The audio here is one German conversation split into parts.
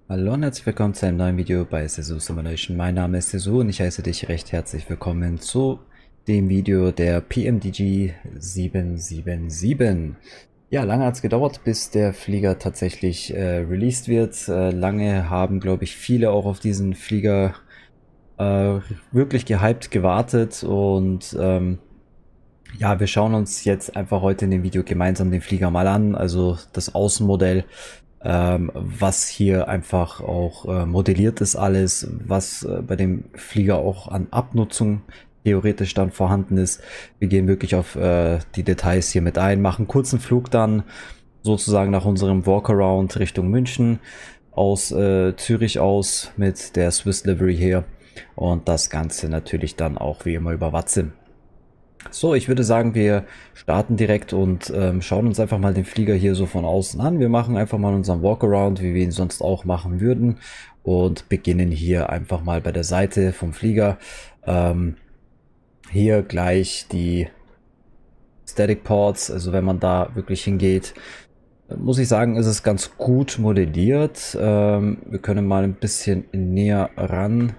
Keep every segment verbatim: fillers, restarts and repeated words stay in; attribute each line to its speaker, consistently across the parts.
Speaker 1: Hallo und herzlich willkommen zu einem neuen Video bei Sesu Simulation. Mein Name ist Sesu und ich heiße dich recht herzlich willkommen zu dem Video der P M D G sieben sieben sieben. Ja, lange hat es gedauert, bis der Flieger tatsächlich äh, released wird. Äh, lange haben, glaube ich, viele auch auf diesen Flieger äh, wirklich gehypt gewartet und ähm, ja, wir schauen uns jetzt einfach heute in dem Video gemeinsam den Flieger mal an, also das Außenmodell, ähm, was hier einfach auch äh, modelliert ist alles, was äh, bei dem Flieger auch an Abnutzung theoretisch dann vorhanden ist. Wir gehen wirklich auf äh, die Details hier mit ein, machen kurzen Flug dann sozusagen nach unserem Walkaround Richtung München, aus äh, Zürich aus mit der Swiss Livery hier und das Ganze natürlich dann auch wie immer über WhatsApp. So, ich würde sagen, wir starten direkt und ähm, schauen uns einfach mal den Flieger hier so von außen an. Wir machen einfach mal unseren Walkaround, wie wir ihn sonst auch machen würden, und beginnen hier einfach mal bei der Seite vom Flieger. Ähm, hier gleich die Static Ports, also wenn man da wirklich hingeht, muss ich sagen, ist es ganz gut modelliert. Ähm, wir können mal ein bisschen näher ran.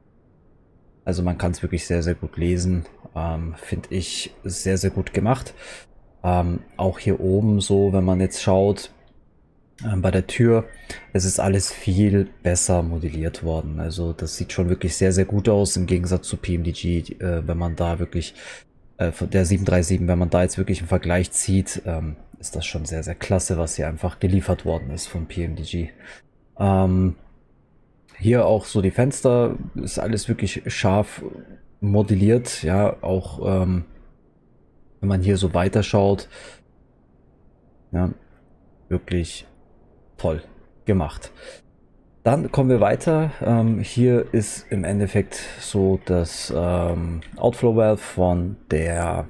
Speaker 1: Also man kann es wirklich sehr, sehr gut lesen. Ähm, finde ich sehr, sehr gut gemacht. Ähm, auch hier oben so, wenn man jetzt schaut, ähm, bei der Tür, es ist alles viel besser modelliert worden. Also das sieht schon wirklich sehr, sehr gut aus im Gegensatz zu P M D G, äh, wenn man da wirklich, äh, von der sieben drei sieben, wenn man da jetzt wirklich einen Vergleich zieht, ähm, ist das schon sehr, sehr klasse, was hier einfach geliefert worden ist von P M D G. Ähm, Hier auch so die Fenster, ist alles wirklich scharf modelliert, ja, auch ähm, wenn man hier so weiterschaut, ja, wirklich toll gemacht. Dann kommen wir weiter. Ähm, hier ist im Endeffekt so das ähm, Outflow Valve von der,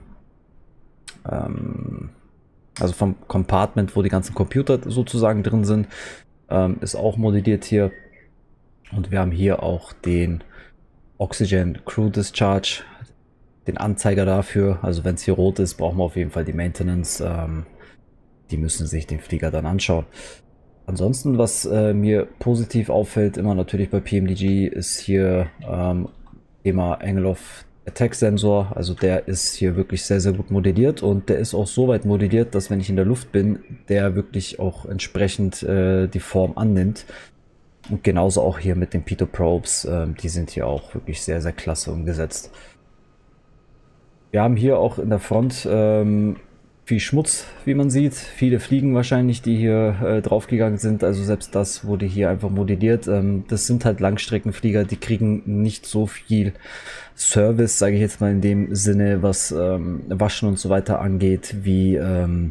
Speaker 1: ähm, also vom Compartment, wo die ganzen Computer sozusagen drin sind, ähm, ist auch modelliert hier. Und wir haben hier auch den Oxygen Crew Discharge, den Anzeiger dafür. Also wenn es hier rot ist, brauchen wir auf jeden Fall die Maintenance. Ähm, die müssen sich den Flieger dann anschauen. Ansonsten, was äh, mir positiv auffällt, immer natürlich bei P M D G, ist hier ähm, Thema Angle of Attack Sensor. Also der ist hier wirklich sehr, sehr gut modelliert und der ist auch so weit modelliert, dass wenn ich in der Luft bin, der wirklich auch entsprechend äh, die Form annimmt. Und genauso auch hier mit den Pitot Probes, ähm, die sind hier auch wirklich sehr, sehr klasse umgesetzt. Wir haben hier auch in der Front ähm, viel Schmutz, wie man sieht. Viele Fliegen wahrscheinlich, die hier äh, draufgegangen sind. Also selbst das wurde hier einfach modelliert. Ähm, das sind halt Langstreckenflieger, die kriegen nicht so viel Service, sage ich jetzt mal in dem Sinne, was ähm, Waschen und so weiter angeht, wie ähm,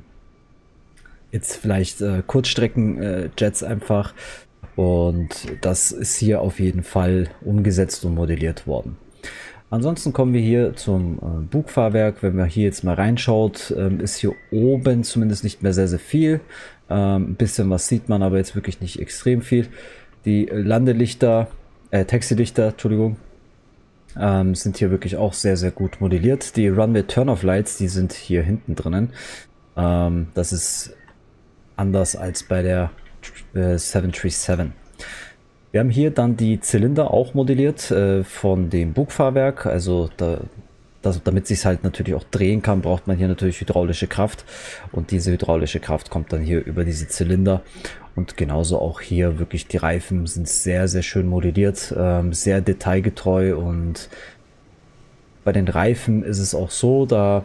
Speaker 1: jetzt vielleicht äh, Kurzstrecken-Jets äh, einfach. Und das ist hier auf jeden Fall umgesetzt und modelliert worden. Ansonsten kommen wir hier zum äh, Bugfahrwerk. Wenn man hier jetzt mal reinschaut, ähm, ist hier oben zumindest nicht mehr sehr, sehr viel. Ähm, ein bisschen was sieht man, aber jetzt wirklich nicht extrem viel. Die Landelichter, äh, Taxilichter, Entschuldigung, ähm, sind hier wirklich auch sehr, sehr gut modelliert. Die Runway Turn-Off Lights, die sind hier hinten drinnen. Ähm, das ist anders als bei der äh, sieben drei sieben. Wir haben hier dann die Zylinder auch modelliert äh, von dem Bugfahrwerk. Also da, das, damit sich halt natürlich auch drehen kann, braucht man hier natürlich hydraulische Kraft. Und diese hydraulische Kraft kommt dann hier über diese Zylinder. Und genauso auch hier wirklich die Reifen sind sehr, sehr schön modelliert, ähm, sehr detailgetreu. Und bei den Reifen ist es auch so, da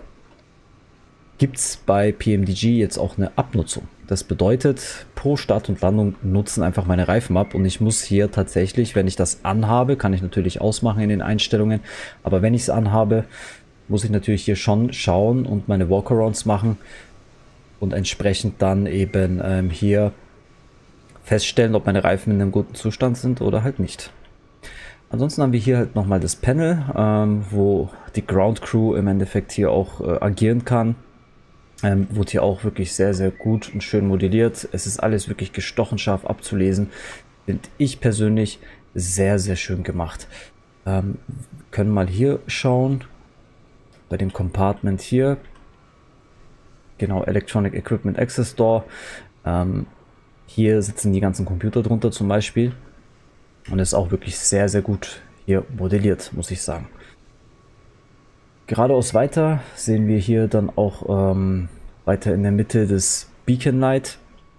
Speaker 1: gibt es bei P M D G jetzt auch eine Abnutzung. Das bedeutet, pro Start und Landung nutzen einfach meine Reifen ab und ich muss hier tatsächlich, wenn ich das anhabe, kann ich natürlich ausmachen in den Einstellungen, aber wenn ich es anhabe, muss ich natürlich hier schon schauen und meine Walkarounds machen und entsprechend dann eben ähm, hier feststellen, ob meine Reifen in einem guten Zustand sind oder halt nicht. Ansonsten haben wir hier halt nochmal das Panel, ähm, wo die Ground Crew im Endeffekt hier auch äh, agieren kann. Ähm, wurde hier auch wirklich sehr, sehr gut und schön modelliert. Es ist alles wirklich gestochen scharf abzulesen. Finde ich persönlich sehr, sehr schön gemacht. Ähm, können mal hier schauen. Bei dem Compartment hier. Genau, Electronic Equipment Access Door. Ähm, Hier sitzen die ganzen Computer drunter zum Beispiel. Und ist auch wirklich sehr, sehr gut hier modelliert, muss ich sagen. Geradeaus weiter sehen wir hier dann auch ähm, weiter in der Mitte das Beacon Light.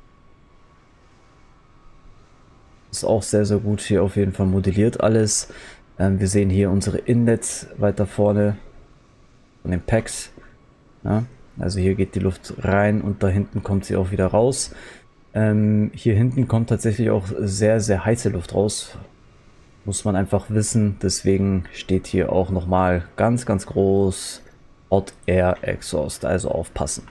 Speaker 1: Ist auch sehr, sehr gut hier auf jeden Fall modelliert alles. Ähm, wir sehen hier unsere Inlets weiter vorne von den Packs. Ja, also hier geht die Luft rein und da hinten kommt sie auch wieder raus. Ähm, hier hinten kommt tatsächlich auch sehr, sehr heiße Luft raus. Muss man einfach wissen. Deswegen steht hier auch nochmal ganz, ganz groß Hot Air Exhaust. Also aufpassen.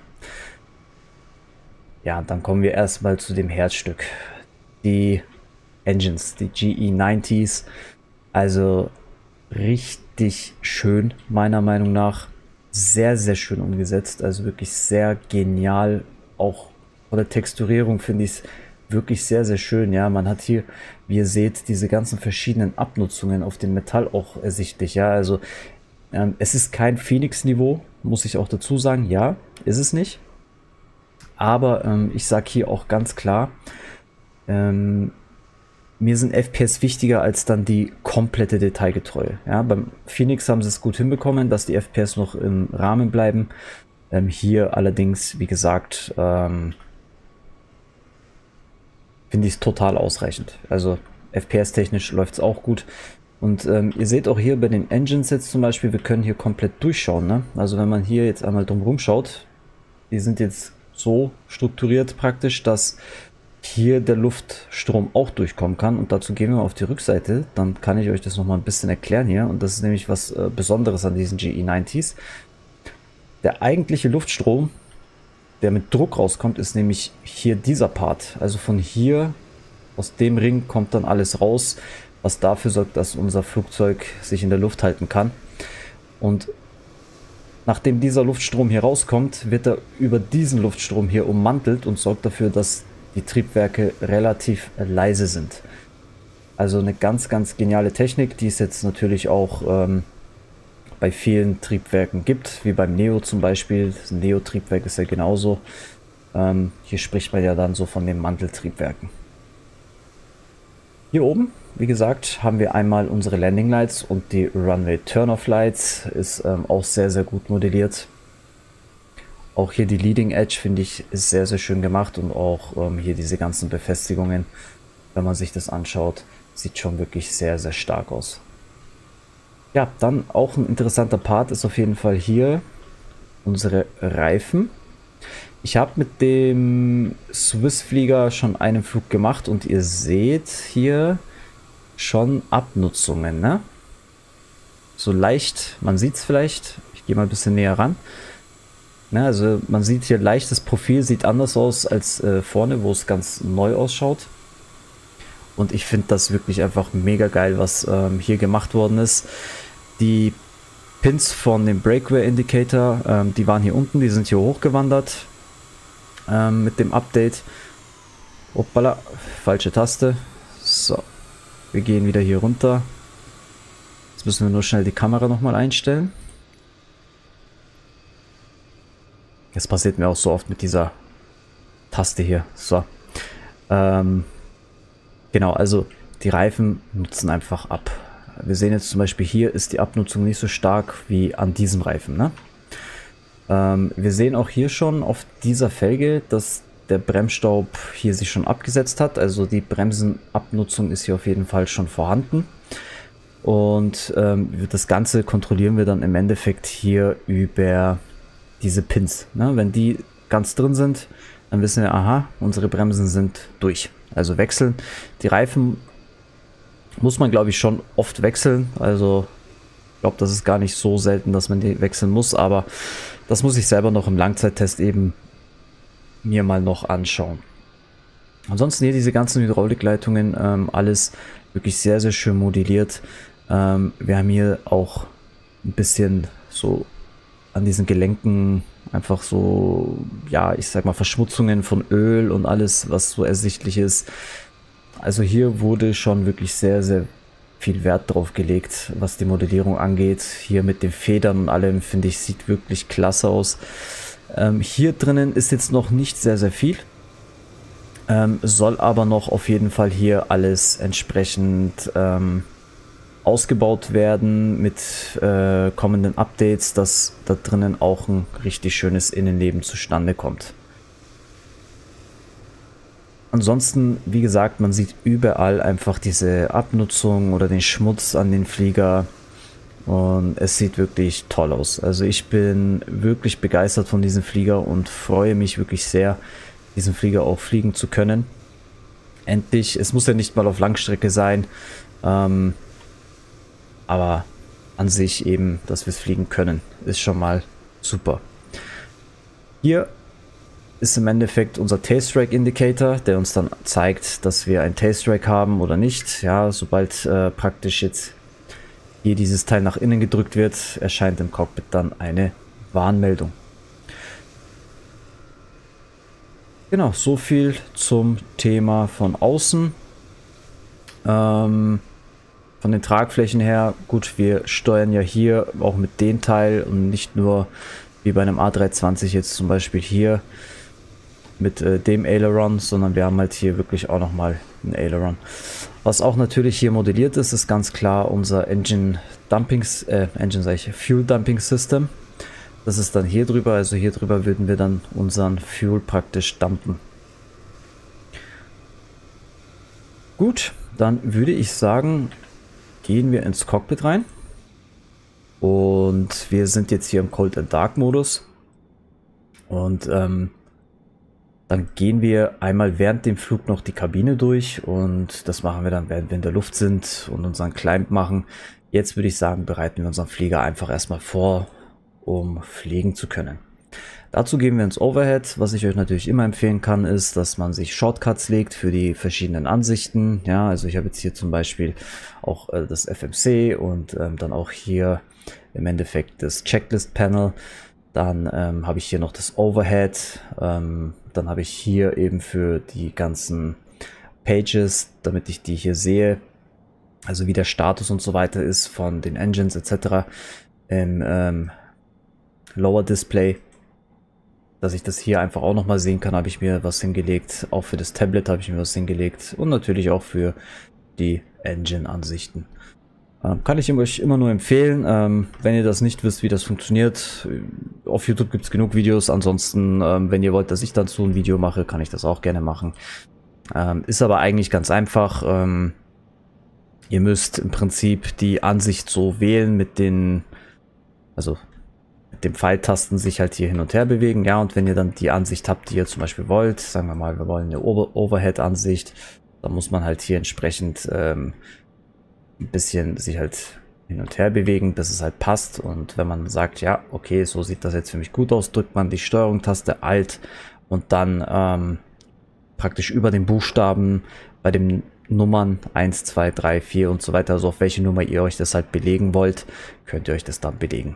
Speaker 1: Ja, dann kommen wir erstmal zu dem Herzstück. Die Engines, die G E neunziger. Also richtig schön, meiner Meinung nach. Sehr, sehr schön umgesetzt. Also wirklich sehr genial. Auch von der Texturierung finde ich es wirklich sehr, sehr schön. Ja, man hat hier, wie ihr seht, diese ganzen verschiedenen Abnutzungen auf dem Metall auch ersichtlich. Ja, also ähm, es ist kein Phoenix-Niveau, muss ich auch dazu sagen. Ja, ist es nicht. Aber ähm, ich sage hier auch ganz klar, ähm, mir sind F P S wichtiger als dann die komplette Detailgetreue. Ja, beim Phoenix haben sie es gut hinbekommen, dass die F P S noch im Rahmen bleiben. Ähm, hier allerdings, wie gesagt, ähm, finde ich es total ausreichend. Also F P S-technisch läuft es auch gut. Und ähm, ihr seht auch hier bei den Engines jetzt zum Beispiel, wir können hier komplett durchschauen. Ne? Also wenn man hier jetzt einmal drum schaut, die sind jetzt so strukturiert praktisch, dass hier der Luftstrom auch durchkommen kann. Und dazu gehen wir auf die Rückseite. Dann kann ich euch das nochmal ein bisschen erklären hier. Und das ist nämlich was äh, Besonderes an diesen G E neunzigern. Der eigentliche Luftstrom, der mit Druck rauskommt, ist nämlich hier dieser Part. Also von hier, aus dem Ring, kommt dann alles raus, was dafür sorgt, dass unser Flugzeug sich in der Luft halten kann. Und nachdem dieser Luftstrom hier rauskommt, wird er über diesen Luftstrom hier ummantelt und sorgt dafür, dass die Triebwerke relativ leise sind. Also eine ganz, ganz geniale Technik, die es jetzt natürlich auch ähm, bei vielen Triebwerken gibt, wie beim Neo zum Beispiel. Das Neo-Triebwerk ist ja genauso. Ähm, hier spricht man ja dann so von den Manteltriebwerken. Hier oben, wie gesagt, haben wir einmal unsere Landing Lights und die Runway Turn-Off Lights. Ist ähm, auch sehr, sehr gut modelliert. Auch hier die Leading Edge, finde ich, ist sehr, sehr schön gemacht. Und auch ähm, hier diese ganzen Befestigungen, wenn man sich das anschaut, sieht schon wirklich sehr, sehr stark aus. Ja, dann auch ein interessanter Part ist auf jeden Fall hier unsere Reifen. Ich habe mit dem Swiss-Flieger schon einen Flug gemacht und ihr seht hier schon Abnutzungen, ne? So leicht, man sieht es vielleicht, ich gehe mal ein bisschen näher ran. Ne, also man sieht hier leicht, das Profil sieht anders aus als äh, vorne, wo es ganz neu ausschaut. Und ich finde das wirklich einfach mega geil, was ähm, hier gemacht worden ist. Die Pins von dem Breakaway Indicator, ähm, die waren hier unten, die sind hier hochgewandert ähm, mit dem Update. Hoppala, falsche Taste. So, wir gehen wieder hier runter. Jetzt müssen wir nur schnell die Kamera nochmal einstellen. Das passiert mir auch so oft mit dieser Taste hier. So. Ähm, genau, also die Reifen nutzen einfach ab. Wir sehen jetzt zum Beispiel hier ist die Abnutzung nicht so stark wie an diesem Reifen. Ne? Ähm, wir sehen auch hier schon auf dieser Felge, dass der Bremsstaub hier sich schon abgesetzt hat. Also die Bremsenabnutzung ist hier auf jeden Fall schon vorhanden. Und ähm, das Ganze kontrollieren wir dann im Endeffekt hier über diese Pins. Ne? Wenn die ganz drin sind, dann wissen wir, aha, unsere Bremsen sind durch. Also wechseln. Die Reifen muss man, glaube ich, schon oft wechseln. Also ich glaube, das ist gar nicht so selten, dass man die wechseln muss. Aber das muss ich selber noch im Langzeittest eben mir mal noch anschauen. Ansonsten hier diese ganzen Hydraulikleitungen, ähm, alles wirklich sehr, sehr schön modelliert. Ähm, wir haben hier auch ein bisschen so an diesen Gelenken einfach so, ja, ich sag mal Verschmutzungen von Öl und alles, was so ersichtlich ist. Also hier wurde schon wirklich sehr, sehr viel Wert drauf gelegt, was die Modellierung angeht. Hier mit den Federn und allem, finde ich, sieht wirklich klasse aus. Ähm, hier drinnen ist jetzt noch nicht sehr, sehr viel. Ähm, soll aber noch auf jeden Fall hier alles entsprechend ähm, ausgebaut werden mit äh, kommenden Updates, dass da drinnen auch ein richtig schönes Innenleben zustande kommt. Ansonsten, wie gesagt, man sieht überall einfach diese Abnutzung oder den Schmutz an den Flieger und es sieht wirklich toll aus. Also ich bin wirklich begeistert von diesem Flieger und freue mich wirklich sehr, diesen Flieger auch fliegen zu können. Endlich, es muss ja nicht mal auf Langstrecke sein, ähm, aber an sich eben, dass wir es fliegen können, ist schon mal super. Hier ist im Endeffekt unser Tailstrike Indicator, der uns dann zeigt, dass wir ein Tailstrike haben oder nicht. Ja, sobald äh, praktisch jetzt hier dieses Teil nach innen gedrückt wird, erscheint im Cockpit dann eine Warnmeldung. Genau, so viel zum Thema von außen. Ähm, von den Tragflächen her, gut, wir steuern ja hier auch mit dem Teil und nicht nur wie bei einem A drei zwanzig jetzt zum Beispiel hier mit äh, dem Aileron, sondern wir haben halt hier wirklich auch nochmal ein Aileron. Was auch natürlich hier modelliert ist, ist ganz klar unser Engine Dumping, äh, Engine sag ich, Fuel Dumping System. Das ist dann hier drüber, also hier drüber würden wir dann unseren Fuel praktisch dumpen. Gut, dann würde ich sagen, gehen wir ins Cockpit rein. Und wir sind jetzt hier im Cold and Dark Modus. Und ähm, dann gehen wir einmal während dem Flug noch die Kabine durch. Und das machen wir dann, während wir in der Luft sind und unseren Climb machen. Jetzt würde ich sagen, bereiten wir unseren Flieger einfach erstmal vor, um fliegen zu können. Dazu gehen wir ins Overhead. Was ich euch natürlich immer empfehlen kann, ist, dass man sich Shortcuts legt für die verschiedenen Ansichten. Ja, also ich habe jetzt hier zum Beispiel auch äh, das F M C und ähm, dann auch hier im Endeffekt das Checklist Panel. Dann ähm, habe ich hier noch das Overhead. Ähm, dann habe ich hier eben für die ganzen Pages, damit ich die hier sehe, also wie der Status und so weiter ist von den Engines et cetera im ähm, Lower Display, dass ich das hier einfach auch nochmal sehen kann, habe ich mir was hingelegt. Auch für das Tablet habe ich mir was hingelegt und natürlich auch für die Engine-Ansichten. Ähm, kann ich euch immer nur empfehlen, ähm, wenn ihr das nicht wisst, wie das funktioniert. Auf YouTube gibt es genug Videos, ansonsten, ähm, wenn ihr wollt, dass ich dazu ein Video mache, kann ich das auch gerne machen. Ähm, ist aber eigentlich ganz einfach. Ähm, ihr müsst im Prinzip die Ansicht so wählen mit den, also mit dem Pfeiltasten sich halt hier hin und her bewegen. Ja, und wenn ihr dann die Ansicht habt, die ihr zum Beispiel wollt, sagen wir mal, wir wollen eine Over Overhead-Ansicht, dann muss man halt hier entsprechend ähm, ein bisschen sich halt hin und her bewegen, bis es halt passt. Und wenn man sagt, ja, okay, so sieht das jetzt für mich gut aus, drückt man die Steuerung-Taste Alt und dann ähm, praktisch über den Buchstaben bei den Nummern eins, zwei, drei, vier und so weiter, also auf welche Nummer ihr euch das halt belegen wollt, könnt ihr euch das dann belegen.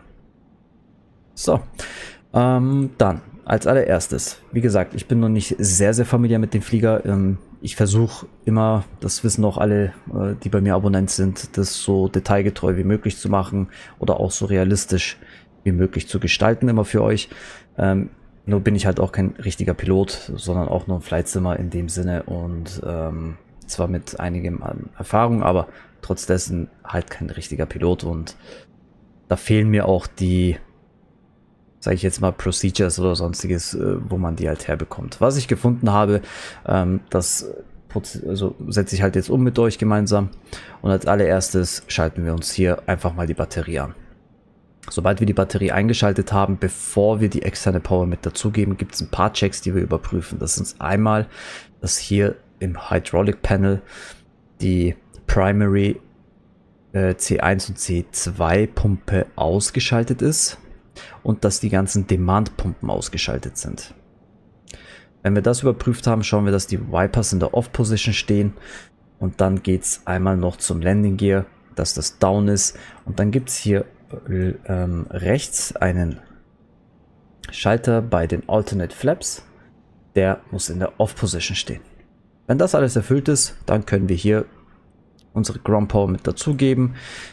Speaker 1: So, ähm, dann als allererstes, wie gesagt, ich bin noch nicht sehr, sehr familiär mit dem Flieger. Ähm, ich versuche immer, das wissen auch alle, äh, die bei mir Abonnent sind, das so detailgetreu wie möglich zu machen oder auch so realistisch wie möglich zu gestalten, immer für euch. Ähm, nur bin ich halt auch kein richtiger Pilot, sondern auch nur ein Flightsimmer in dem Sinne und ähm, zwar mit einigem Erfahrung, aber trotz dessen halt kein richtiger Pilot und da fehlen mir auch die, sage ich jetzt mal, Procedures oder sonstiges, wo man die halt herbekommt. Was ich gefunden habe, ähm, das also setze ich halt jetzt um mit euch gemeinsam und als allererstes schalten wir uns hier einfach mal die Batterie an. Sobald wir die Batterie eingeschaltet haben, bevor wir die externe Power mit dazugeben, gibt es ein paar Checks, die wir überprüfen. Das ist einmal, dass hier im Hydraulic Panel die Primary äh, C eins und C zwei Pumpe ausgeschaltet ist und dass die ganzen Demand-Pumpen ausgeschaltet sind. Wenn wir das überprüft haben, schauen wir, dass die Wipers in der Off-Position stehen und dann geht es einmal noch zum Landing Gear, dass das down ist und dann gibt es hier ähm, rechts einen Schalter bei den Alternate Flaps, der muss in der Off-Position stehen. Wenn das alles erfüllt ist, dann können wir hier unsere Ground Power mit dazugeben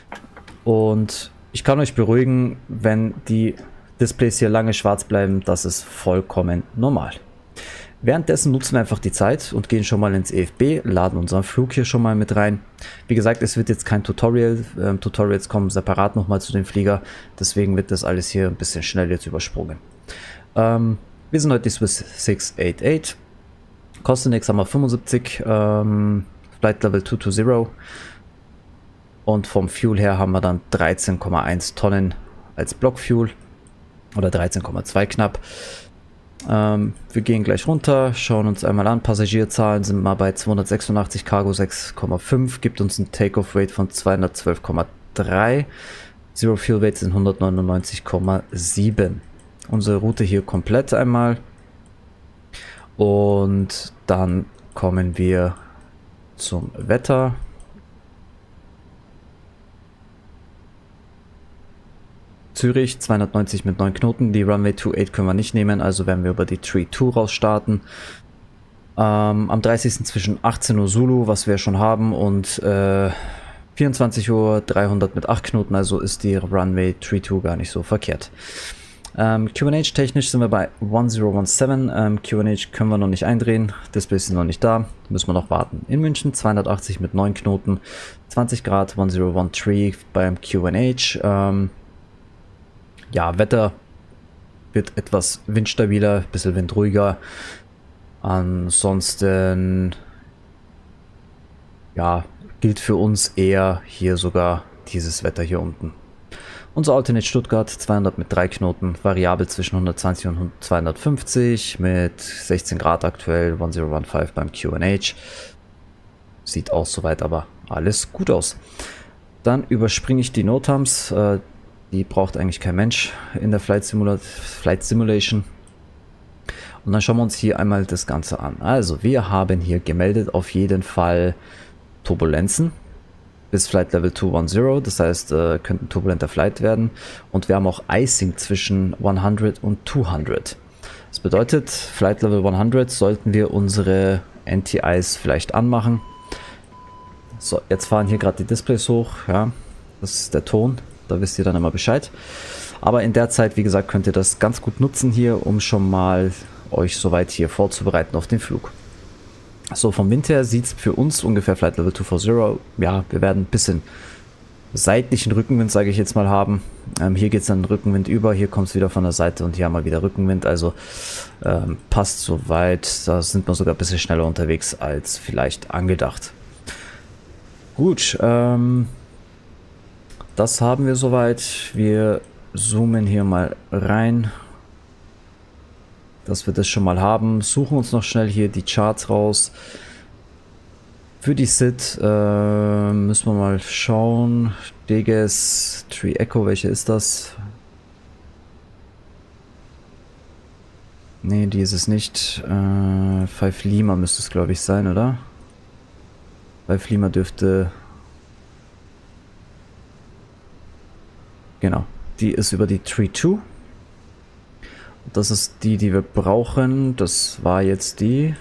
Speaker 1: und ich kann euch beruhigen, wenn die Displays hier lange schwarz bleiben, das ist vollkommen normal. Währenddessen nutzen wir einfach die Zeit und gehen schon mal ins E F B, laden unseren Flug hier schon mal mit rein. Wie gesagt, es wird jetzt kein Tutorial. Ähm, Tutorials kommen separat nochmal zu dem Flieger. Deswegen wird das alles hier ein bisschen schnell jetzt übersprungen. Ähm, wir sind heute die Swiss sechs acht acht. Kostenix haben wir fünfundsiebzig. Ähm, Flight Level zwei zwanzig. Und vom Fuel her haben wir dann dreizehn Komma eins Tonnen als Blockfuel. Oder dreizehn Komma zwei knapp. Ähm, wir gehen gleich runter, schauen uns einmal an. Passagierzahlen sind mal bei zweihundertsechsundachtzig, Cargo sechs Komma fünf, gibt uns ein Takeoff-Rate von zweihundertzwölf Komma drei. Zero Fuel Weight sind hundertneunundneunzig Komma sieben. Unsere Route hier komplett einmal. Und dann kommen wir zum Wetter. Zürich, zweihundertneunzig mit neun Knoten. Die Runway acht können wir nicht nehmen, also werden wir über die Tree zwei raus starten. Ähm, am dreißigsten zwischen achtzehn Uhr Zulu, was wir schon haben, und äh, vierundzwanzig Uhr dreihundert mit acht Knoten, also ist die Runway Tree zwei gar nicht so verkehrt. Ähm, Q und H technisch sind wir bei1017. Ähm, Q und H können wir noch nicht eindrehen, Displays sind noch nicht da, müssen wir noch warten. In München zweihundertachtzig mit neun Knoten, zwanzig Grad, hundertzehn beim Q und H. Ähm, Ja, Wetter wird etwas windstabiler, ein bisschen windruhiger. Ansonsten, ja, gilt für uns eher hier sogar dieses Wetter hier unten. Unser Alternate Stuttgart, zweihundert mit drei Knoten, variabel zwischen hundertzwanzig und zweihundertfünfzig, mit sechzehn Grad aktuell,1015 beim Q und H. Sieht auch soweit aber alles gut aus. Dann überspringe ich die Notams. Äh, Die braucht eigentlich kein Mensch in der Flight, Simula Flight Simulation. Und dann schauen wir uns hier einmal das Ganze an. Also wir haben hier gemeldet auf jeden Fall Turbulenzen bis Flight Level zweihundert. Das heißt, äh, könnte ein turbulenter Flight werden. Und wir haben auch Icing zwischen hundert und zweihundert. Das bedeutet, Flight Level hundert sollten wir unsere Anti-Ice vielleicht anmachen. So, jetzt fahren hier gerade die Displays hoch. Ja, das ist der Ton. Da wisst ihr dann immer Bescheid. Aber in der Zeit, wie gesagt, könnt ihr das ganz gut nutzen hier, um schon mal euch soweit hier vorzubereiten auf den Flug. So, vom Wind her sieht es für uns ungefähr Flight Level zweihundert. Ja, wir werden ein bisschen seitlichen Rückenwind, sage ich jetzt mal, haben. Ähm, hier geht es dann Rückenwind über, hier kommt es wieder von der Seite und hier haben wir wieder Rückenwind. Also ähm, passt soweit. Da sind wir sogar ein bisschen schneller unterwegs als vielleicht angedacht. Gut, ähm... das haben wir soweit. Wir zoomen hier mal rein, dass wir das schon mal haben. Suchen uns noch schnell hier die Charts raus. Für die S I D äh, müssen wir mal schauen. D G S, Tree Echo, welche ist das? Ne, die ist es nicht. Äh, fünf Lima müsste es, glaube ich, sein, oder? fünf Lima dürfte... Genau, die ist über die Tree zwei. Das ist die, die wir brauchen. Das war jetzt die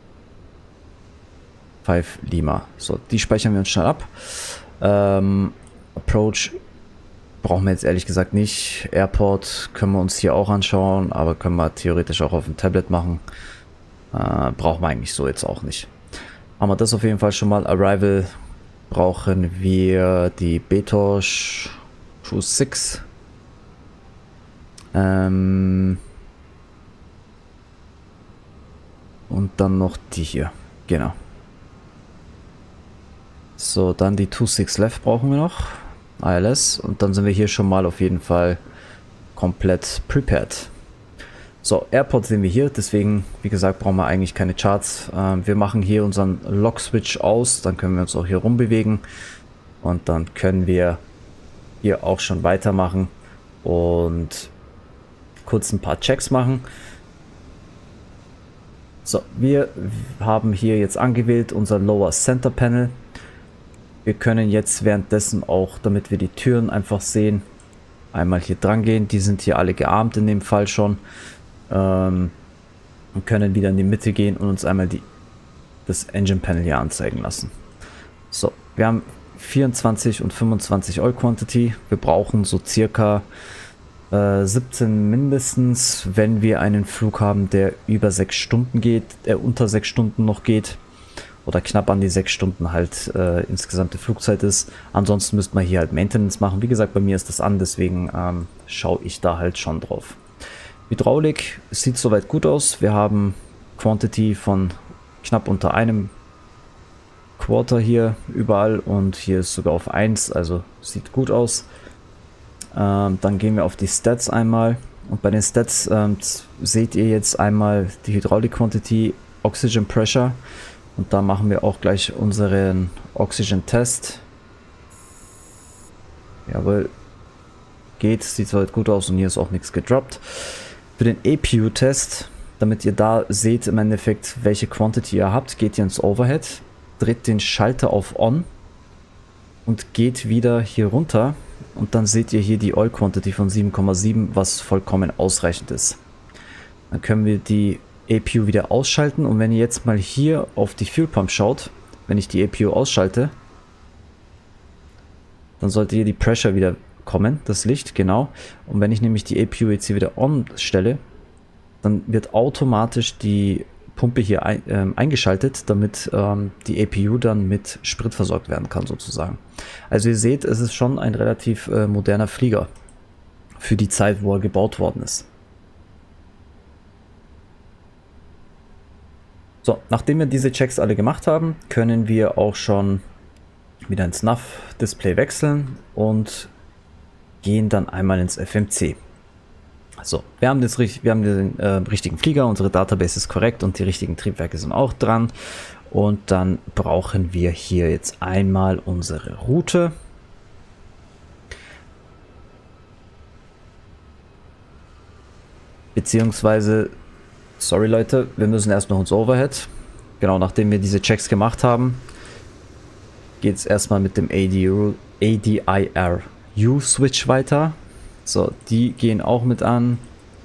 Speaker 1: fünf Lima. So, die speichern wir uns schnell ab. Ähm, Approach brauchen wir jetzt ehrlich gesagt nicht. Airport können wir uns hier auch anschauen, aber können wir theoretisch auch auf dem Tablet machen. Äh, brauchen wir eigentlich so jetzt auch nicht. Haben wir das auf jeden Fall schon mal. Arrival brauchen wir die Betosch Cruise sechs. Ähm und dann noch die hier. Genau. So, dann die zwei sechs Left brauchen wir noch. I L S. Und dann sind wir hier schon mal auf jeden Fall komplett prepared. So, Airport sehen wir hier. Deswegen, wie gesagt, brauchen wir eigentlich keine Charts. Ähm, wir machen hier unseren Lock-Switch aus. Dann können wir uns auch hier rumbewegen. Und dann können wir hier auch schon weitermachen und kurz ein paar Checks machen. So, wir haben hier jetzt angewählt unser Lower Center Panel. Wir können jetzt währenddessen auch, damit wir die Türen einfach sehen, einmal hier dran gehen. Die sind hier alle gearmt in dem Fall schon. Ähm, und können wieder in die Mitte gehen und uns einmal die, das Engine Panel hier anzeigen lassen. So, wir haben vierundzwanzig und fünfundzwanzig Oil Quantity. Wir brauchen so circa Äh, siebzehn mindestens, wenn wir einen Flug haben, der über sechs Stunden geht, der unter sechs Stunden noch geht. Oder knapp an die sechs Stunden halt äh, insgesamt die Flugzeit ist. Ansonsten müsste man hier halt Maintenance machen. Wie gesagt, bei mir ist das an, deswegen ähm, schaue ich da halt schon drauf. Hydraulik sieht soweit gut aus. Wir haben Quantity von knapp unter einem Quarter hier überall und hier ist sogar auf eins, also sieht gut aus. Ähm, dann gehen wir auf die Stats einmal und bei den Stats ähm, seht ihr jetzt einmal die Hydraulik Quantity, Oxygen Pressure. Und da machen wir auch gleich unseren Oxygen-Test. Jawohl. Geht, sieht soweit gut aus und hier ist auch nichts gedroppt. Für den A P U-Test, damit ihr da seht im Endeffekt, welche Quantity ihr habt, geht ihr ins Overhead, dreht den Schalter auf On und geht wieder hier runter. Und dann seht ihr hier die Oil Quantity von sieben Komma sieben, was vollkommen ausreichend ist. Dann können wir die A P U wieder ausschalten und wenn ihr jetzt mal hier auf die Fuel Pump schaut, wenn ich die A P U ausschalte, dann sollte hier die Pressure wieder kommen, das Licht, genau. Und wenn ich nämlich die A P U jetzt hier wieder on stelle, dann wird automatisch die Pumpe hier ein, ähm, eingeschaltet, damit ähm, die A P U dann mit Sprit versorgt werden kann sozusagen. Also ihr seht, es ist schon ein relativ äh, moderner Flieger für die Zeit, wo er gebaut worden ist. So, nachdem wir diese Checks alle gemacht haben, können wir auch schon wieder ins Nav-Display wechseln und gehen dann einmal ins F M C. So, wir haben, das, wir haben den äh, richtigen Flieger, unsere Database ist korrekt und die richtigen Triebwerke sind auch dran. Und dann brauchen wir hier jetzt einmal unsere Route. Beziehungsweise... Sorry Leute, wir müssen erst noch ins Overhead. Genau, nachdem wir diese Checks gemacht haben, geht es erstmal mit dem A D I R U-Switch weiter. So, die gehen auch mit an.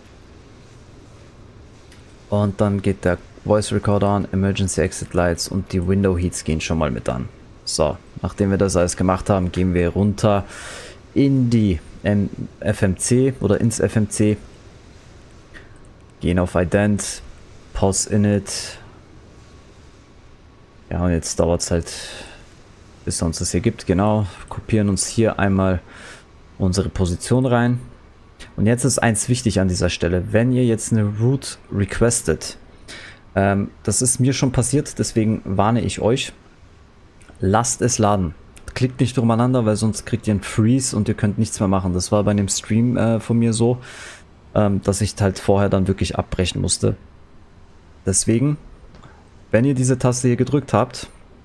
Speaker 1: Und dann geht der Voice Recorder an, Emergency Exit Lights und die Window Heats gehen schon mal mit an. So, nachdem wir das alles gemacht haben, gehen wir runter in die ähm, F M C oder ins F M C. Gehen auf Ident, Pause Init. Ja, und jetzt dauert es halt, bis es uns das hier gibt. Genau, kopieren uns hier einmal unsere Position rein. Und jetzt ist eins wichtig an dieser Stelle. Wenn ihr jetzt eine Route requestet, ähm, das ist mir schon passiert, deswegen warne ich euch, lasst es laden. Klickt nicht durcheinander, weil sonst kriegt ihr einen Freeze und ihr könnt nichts mehr machen. Das war bei einem Stream äh, von mir so, ähm, dass ich halt vorher dann wirklich abbrechen musste. Deswegen, wenn ihr diese Taste hier gedrückt habt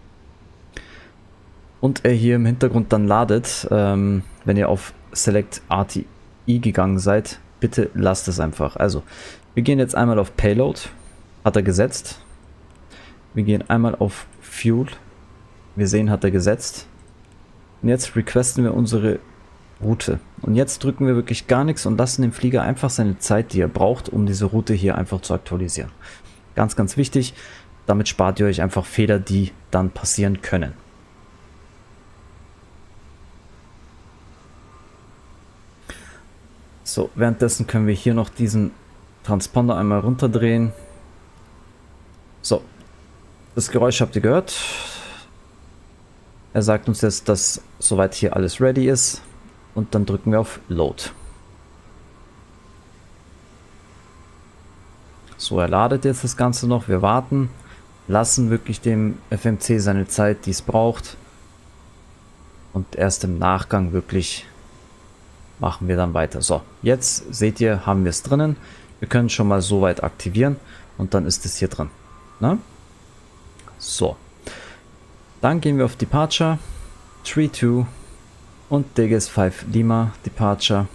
Speaker 1: und er hier im Hintergrund dann ladet, ähm, wenn ihr auf Select R T I gegangen seid, bitte lasst es einfach. Also, wir gehen jetzt einmal auf Payload, hat er gesetzt. Wir gehen einmal auf Fuel, wir sehen, hat er gesetzt. Und jetzt requesten wir unsere Route. Und jetzt drücken wir wirklich gar nichts und lassen dem Flieger einfach seine Zeit, die er braucht, um diese Route hier einfach zu aktualisieren. Ganz, ganz wichtig. Damit spart ihr euch einfach Fehler, die dann passieren können. So, währenddessen können wir hier noch diesen Transponder einmal runterdrehen. So, das Geräusch habt ihr gehört. Er sagt uns jetzt, dass soweit hier alles ready ist. Und dann drücken wir auf Load. So, er ladet jetzt das Ganze noch. Wir warten. Lassen wirklich dem F M C seine Zeit, die es braucht. Und erst im Nachgang wirklich machen wir dann weiter. So, jetzt seht ihr, haben wir es drinnen. Wir können schon mal so weit aktivieren. Und dann ist es hier drin. Na? So. Dann gehen wir auf Departure. drei zwei. Und D G S fünf Lima Departure.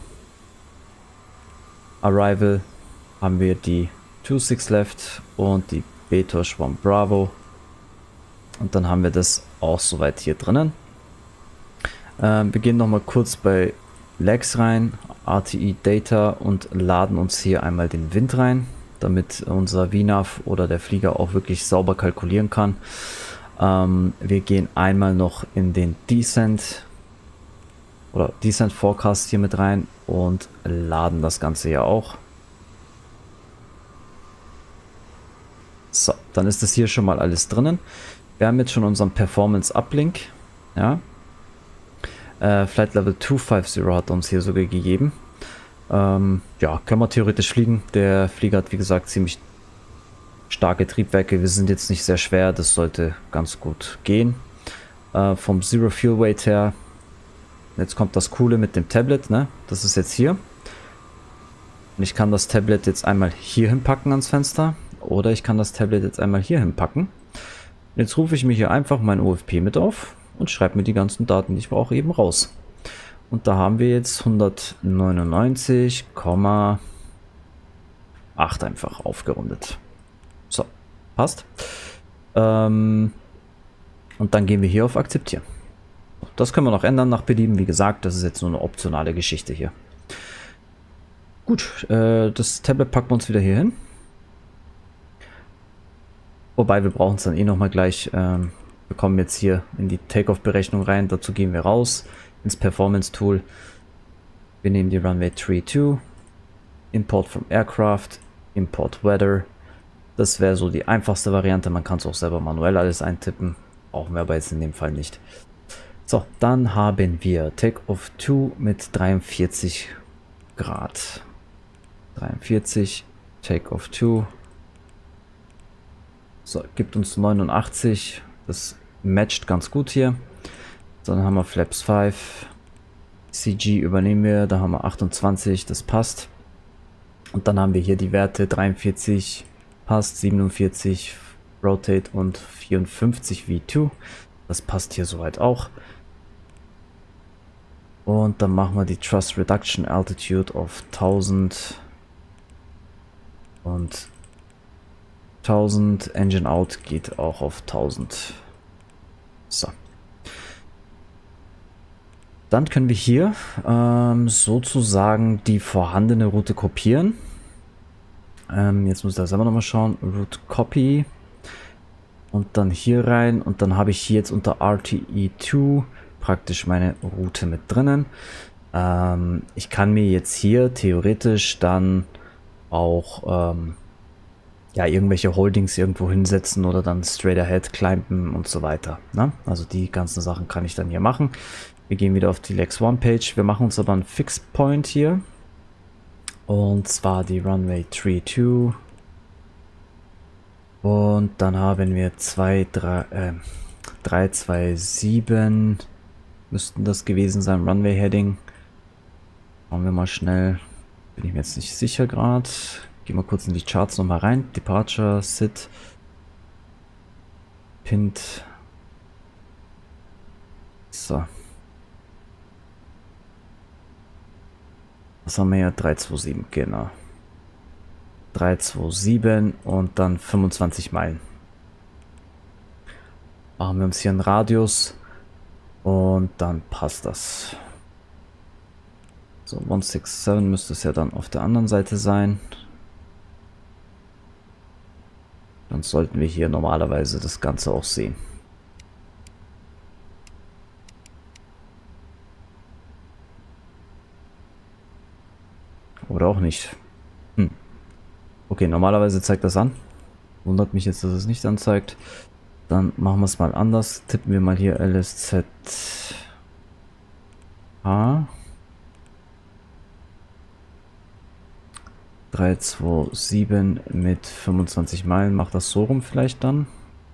Speaker 1: Arrival haben wir die zwei sechs Left und die Betosh One Bravo. Und dann haben wir das auch soweit hier drinnen. Ähm, wir gehen noch mal kurz bei Legs rein, R T I Data und laden uns hier einmal den Wind rein, damit unser V NAV oder der Flieger auch wirklich sauber kalkulieren kann. Ähm, wir gehen einmal noch in den Descent. oder Descent Forecast hier mit rein und laden das Ganze ja auch. So, dann ist das hier schon mal alles drinnen. Wir haben jetzt schon unseren Performance Uplink. Ja. Äh, Flight Level zweihundertfünfzig hat uns hier sogar gegeben. Ähm, ja, können wir theoretisch fliegen. Der Flieger hat wie gesagt ziemlich starke Triebwerke. Wir sind jetzt nicht sehr schwer. Das sollte ganz gut gehen. Äh, vom Zero Fuel Weight her. Jetzt kommt das Coole mit dem Tablet. Ne? Das ist jetzt hier. Und ich kann das Tablet jetzt einmal hier hinpacken ans Fenster. Oder ich kann das Tablet jetzt einmal hier hinpacken. Jetzt rufe ich mir hier einfach mein O F P mit auf und schreibe mir die ganzen Daten, die ich brauche, eben raus. Und da haben wir jetzt hundertneunundneunzig Komma acht einfach aufgerundet. So, passt. Ähm, und dann gehen wir hier auf Akzeptieren. Das können wir noch ändern nach Belieben. Wie gesagt, das ist jetzt nur eine optionale Geschichte hier. Gut, äh, das Tablet packen wir uns wieder hier hin. Wobei, wir brauchen es dann eh nochmal gleich. Ähm, wir kommen jetzt hier in die Takeoff-Berechnung rein. Dazu gehen wir raus ins Performance-Tool. Wir nehmen die Runway zweiunddreißig. Import from Aircraft. Import Weather. Das wäre so die einfachste Variante. Man kann es auch selber manuell alles eintippen. Brauchen wir aber jetzt in dem Fall nicht. So, dann haben wir Takeoff zwei mit dreiundvierzig Grad. dreiundvierzig. Takeoff zwei. So, gibt uns neunundachtzig. Das matcht ganz gut hier. Dann haben wir Flaps fünf. C G übernehmen wir. Da haben wir achtundzwanzig. Das passt. Und dann haben wir hier die Werte. dreiundvierzig passt. siebenundvierzig Rotate und vierundfünfzig V zwei. Das passt hier soweit auch. Und dann machen wir die Thrust Reduction Altitude auf tausend. Und tausend, Engine Out geht auch auf tausend. So. Dann können wir hier ähm, sozusagen die vorhandene Route kopieren. Ähm, jetzt muss ich da selber nochmal schauen. Route Copy. Und dann hier rein. Und dann habe ich hier jetzt unter R T E zwei praktisch meine Route mit drinnen. Ähm, ich kann mir jetzt hier theoretisch dann auch ähm, ja, irgendwelche Holdings irgendwo hinsetzen oder dann straight ahead climben und so weiter. Ne? Also die ganzen Sachen kann ich dann hier machen. Wir gehen wieder auf die Lex One Page. Wir machen uns aber einen Fixed Point hier. Und zwar die Runway zweiunddreißig. Und dann haben wir zwei, drei, äh, drei zwei sieben. Müssten das gewesen sein. Runway Heading. Schauen wir mal schnell. Bin ich mir jetzt nicht sicher gerade. Gehen wir kurz in die Charts nochmal rein. Departure, Sit, Pint. So. Was haben wir ja? drei zwei sieben, genau. drei zwei sieben und dann fünfundzwanzig Meilen. Machen wir uns hier einen Radius und dann passt das. So, hundertsiebenundsechzig müsste es ja dann auf der anderen Seite sein. Dann sollten wir hier normalerweise das Ganze auch sehen. Oder auch nicht. Hm. Okay, normalerweise zeigt das an. Wundert mich jetzt, dass es nicht anzeigt. Dann machen wir es mal anders. Tippen wir mal hier L S Z H. drei zwei sieben mit fünfundzwanzig Meilen. Macht das so rum vielleicht dann?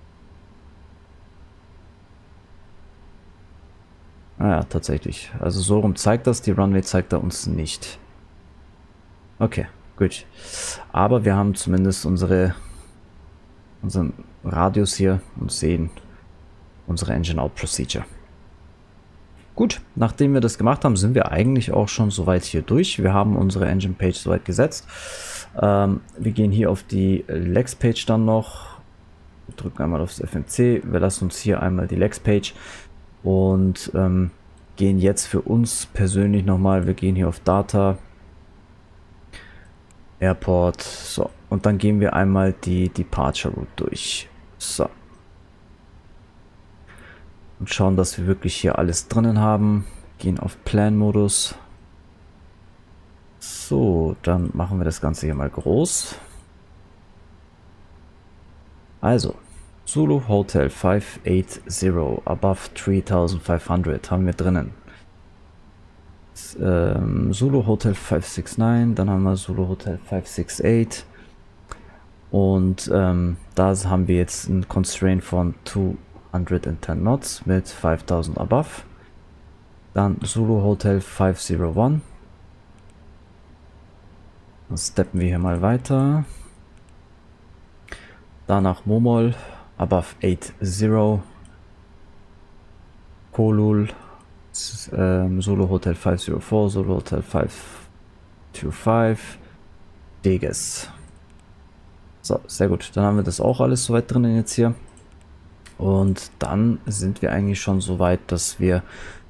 Speaker 1: Ah ja, tatsächlich. Also so rum zeigt das. Die Runway zeigt er uns nicht. Okay, gut. Aber wir haben zumindest unsere unseren Radius hier und sehen unsere Engine Out Procedure. Gut, nachdem wir das gemacht haben, sind wir eigentlich auch schon soweit hier durch. Wir haben unsere Engine Page soweit gesetzt. Ähm, wir gehen hier auf die Lex Page dann noch. Wir drücken einmal aufs F M C. Wir lassen uns hier einmal die Lex Page und ähm, gehen jetzt für uns persönlich nochmal. Wir gehen hier auf Data, Airport. So, und dann gehen wir einmal die Departure Route durch. So. Und schauen, dass wir wirklich hier alles drinnen haben. gehen auf Plan-Modus. So, dann machen wir das Ganze hier mal groß. Also, Zulu Hotel fünf acht null, above dreitausendfünfhundert haben wir drinnen. Ähm, Zulu Hotel fünf sechs neun, dann haben wir Zulu Hotel fünf sechs acht. Und ähm, da haben wir jetzt ein Constraint von zweihundertzehn Knots mit fünftausend above. Dann Zulu Hotel fünf null eins. Dann steppen wir hier mal weiter. Danach Momol, above achtzig. Kolul, ähm, Zulu Hotel fünf null vier, Zulu Hotel fünf zwei fünf. Deges. So, sehr gut. Dann haben wir das auch alles soweit drinnen jetzt hier. Und dann sind wir eigentlich schon so weit, dass wir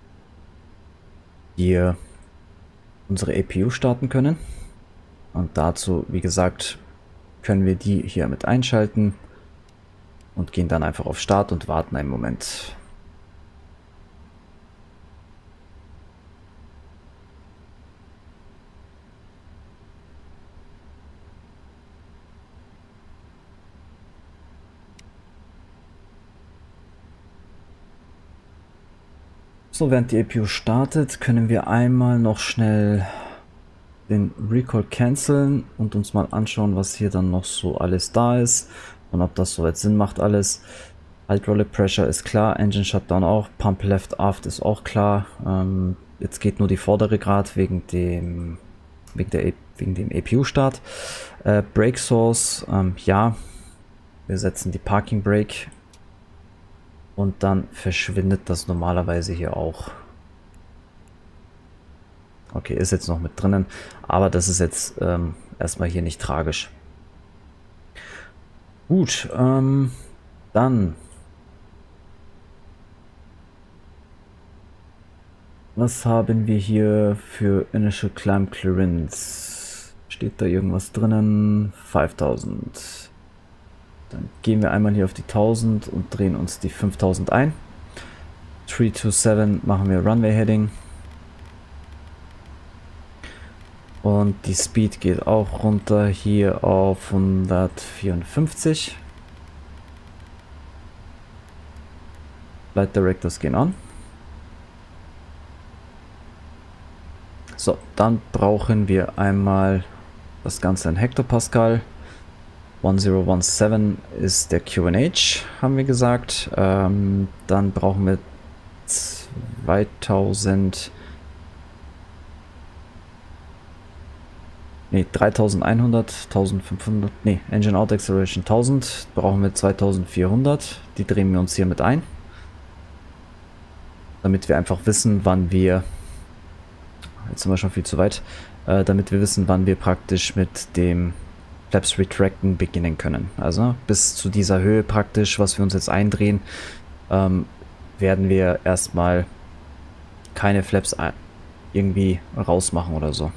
Speaker 1: hier unsere A P U starten können. Und dazu, wie gesagt, können wir die hier mit einschalten und gehen dann einfach auf Start und warten einen Moment. So, während die A P U startet, können wir einmal noch schnell den Recall canceln und uns mal anschauen, was hier dann noch so alles da ist und ob das soweit Sinn macht alles. Hydraulic Pressure ist klar, Engine Shutdown auch, Pump Left Aft ist auch klar. Ähm, jetzt geht nur die vordere Grad wegen dem wegen, der, wegen dem A P U-Start. Äh, Brake Source, ähm, ja, wir setzen die Parking Brake und dann verschwindet das normalerweise hier auch. Okay, ist jetzt noch mit drinnen, aber das ist jetzt ähm, erstmal hier nicht tragisch. Gut, ähm, dann. Was haben wir hier für Initial Climb Clearance? Steht da irgendwas drinnen? fünftausend. Dann gehen wir einmal hier auf die tausend und drehen uns die fünftausend ein. drei zwei sieben machen wir Runway Heading. Und die Speed geht auch runter hier auf hundertvierundfünfzig. Flight Directors gehen an. So, dann brauchen wir einmal das Ganze in Hektopascal.1017 ist der Q N H, haben wir gesagt. Ähm, dann brauchen wir zweitausend. Ne, dreitausendeinhundert, eintausendfünfhundert, ne, Engine Out Acceleration tausend, brauchen wir zweitausendvierhundert, die drehen wir uns hier mit ein, damit wir einfach wissen, wann wir, jetzt sind wir schon viel zu weit, äh, damit wir wissen, wann wir praktisch mit dem Flaps Retracten beginnen können. Also bis zu dieser Höhe praktisch, was wir uns jetzt eindrehen, ähm, werden wir erstmal keine Flaps irgendwie rausmachen oder so.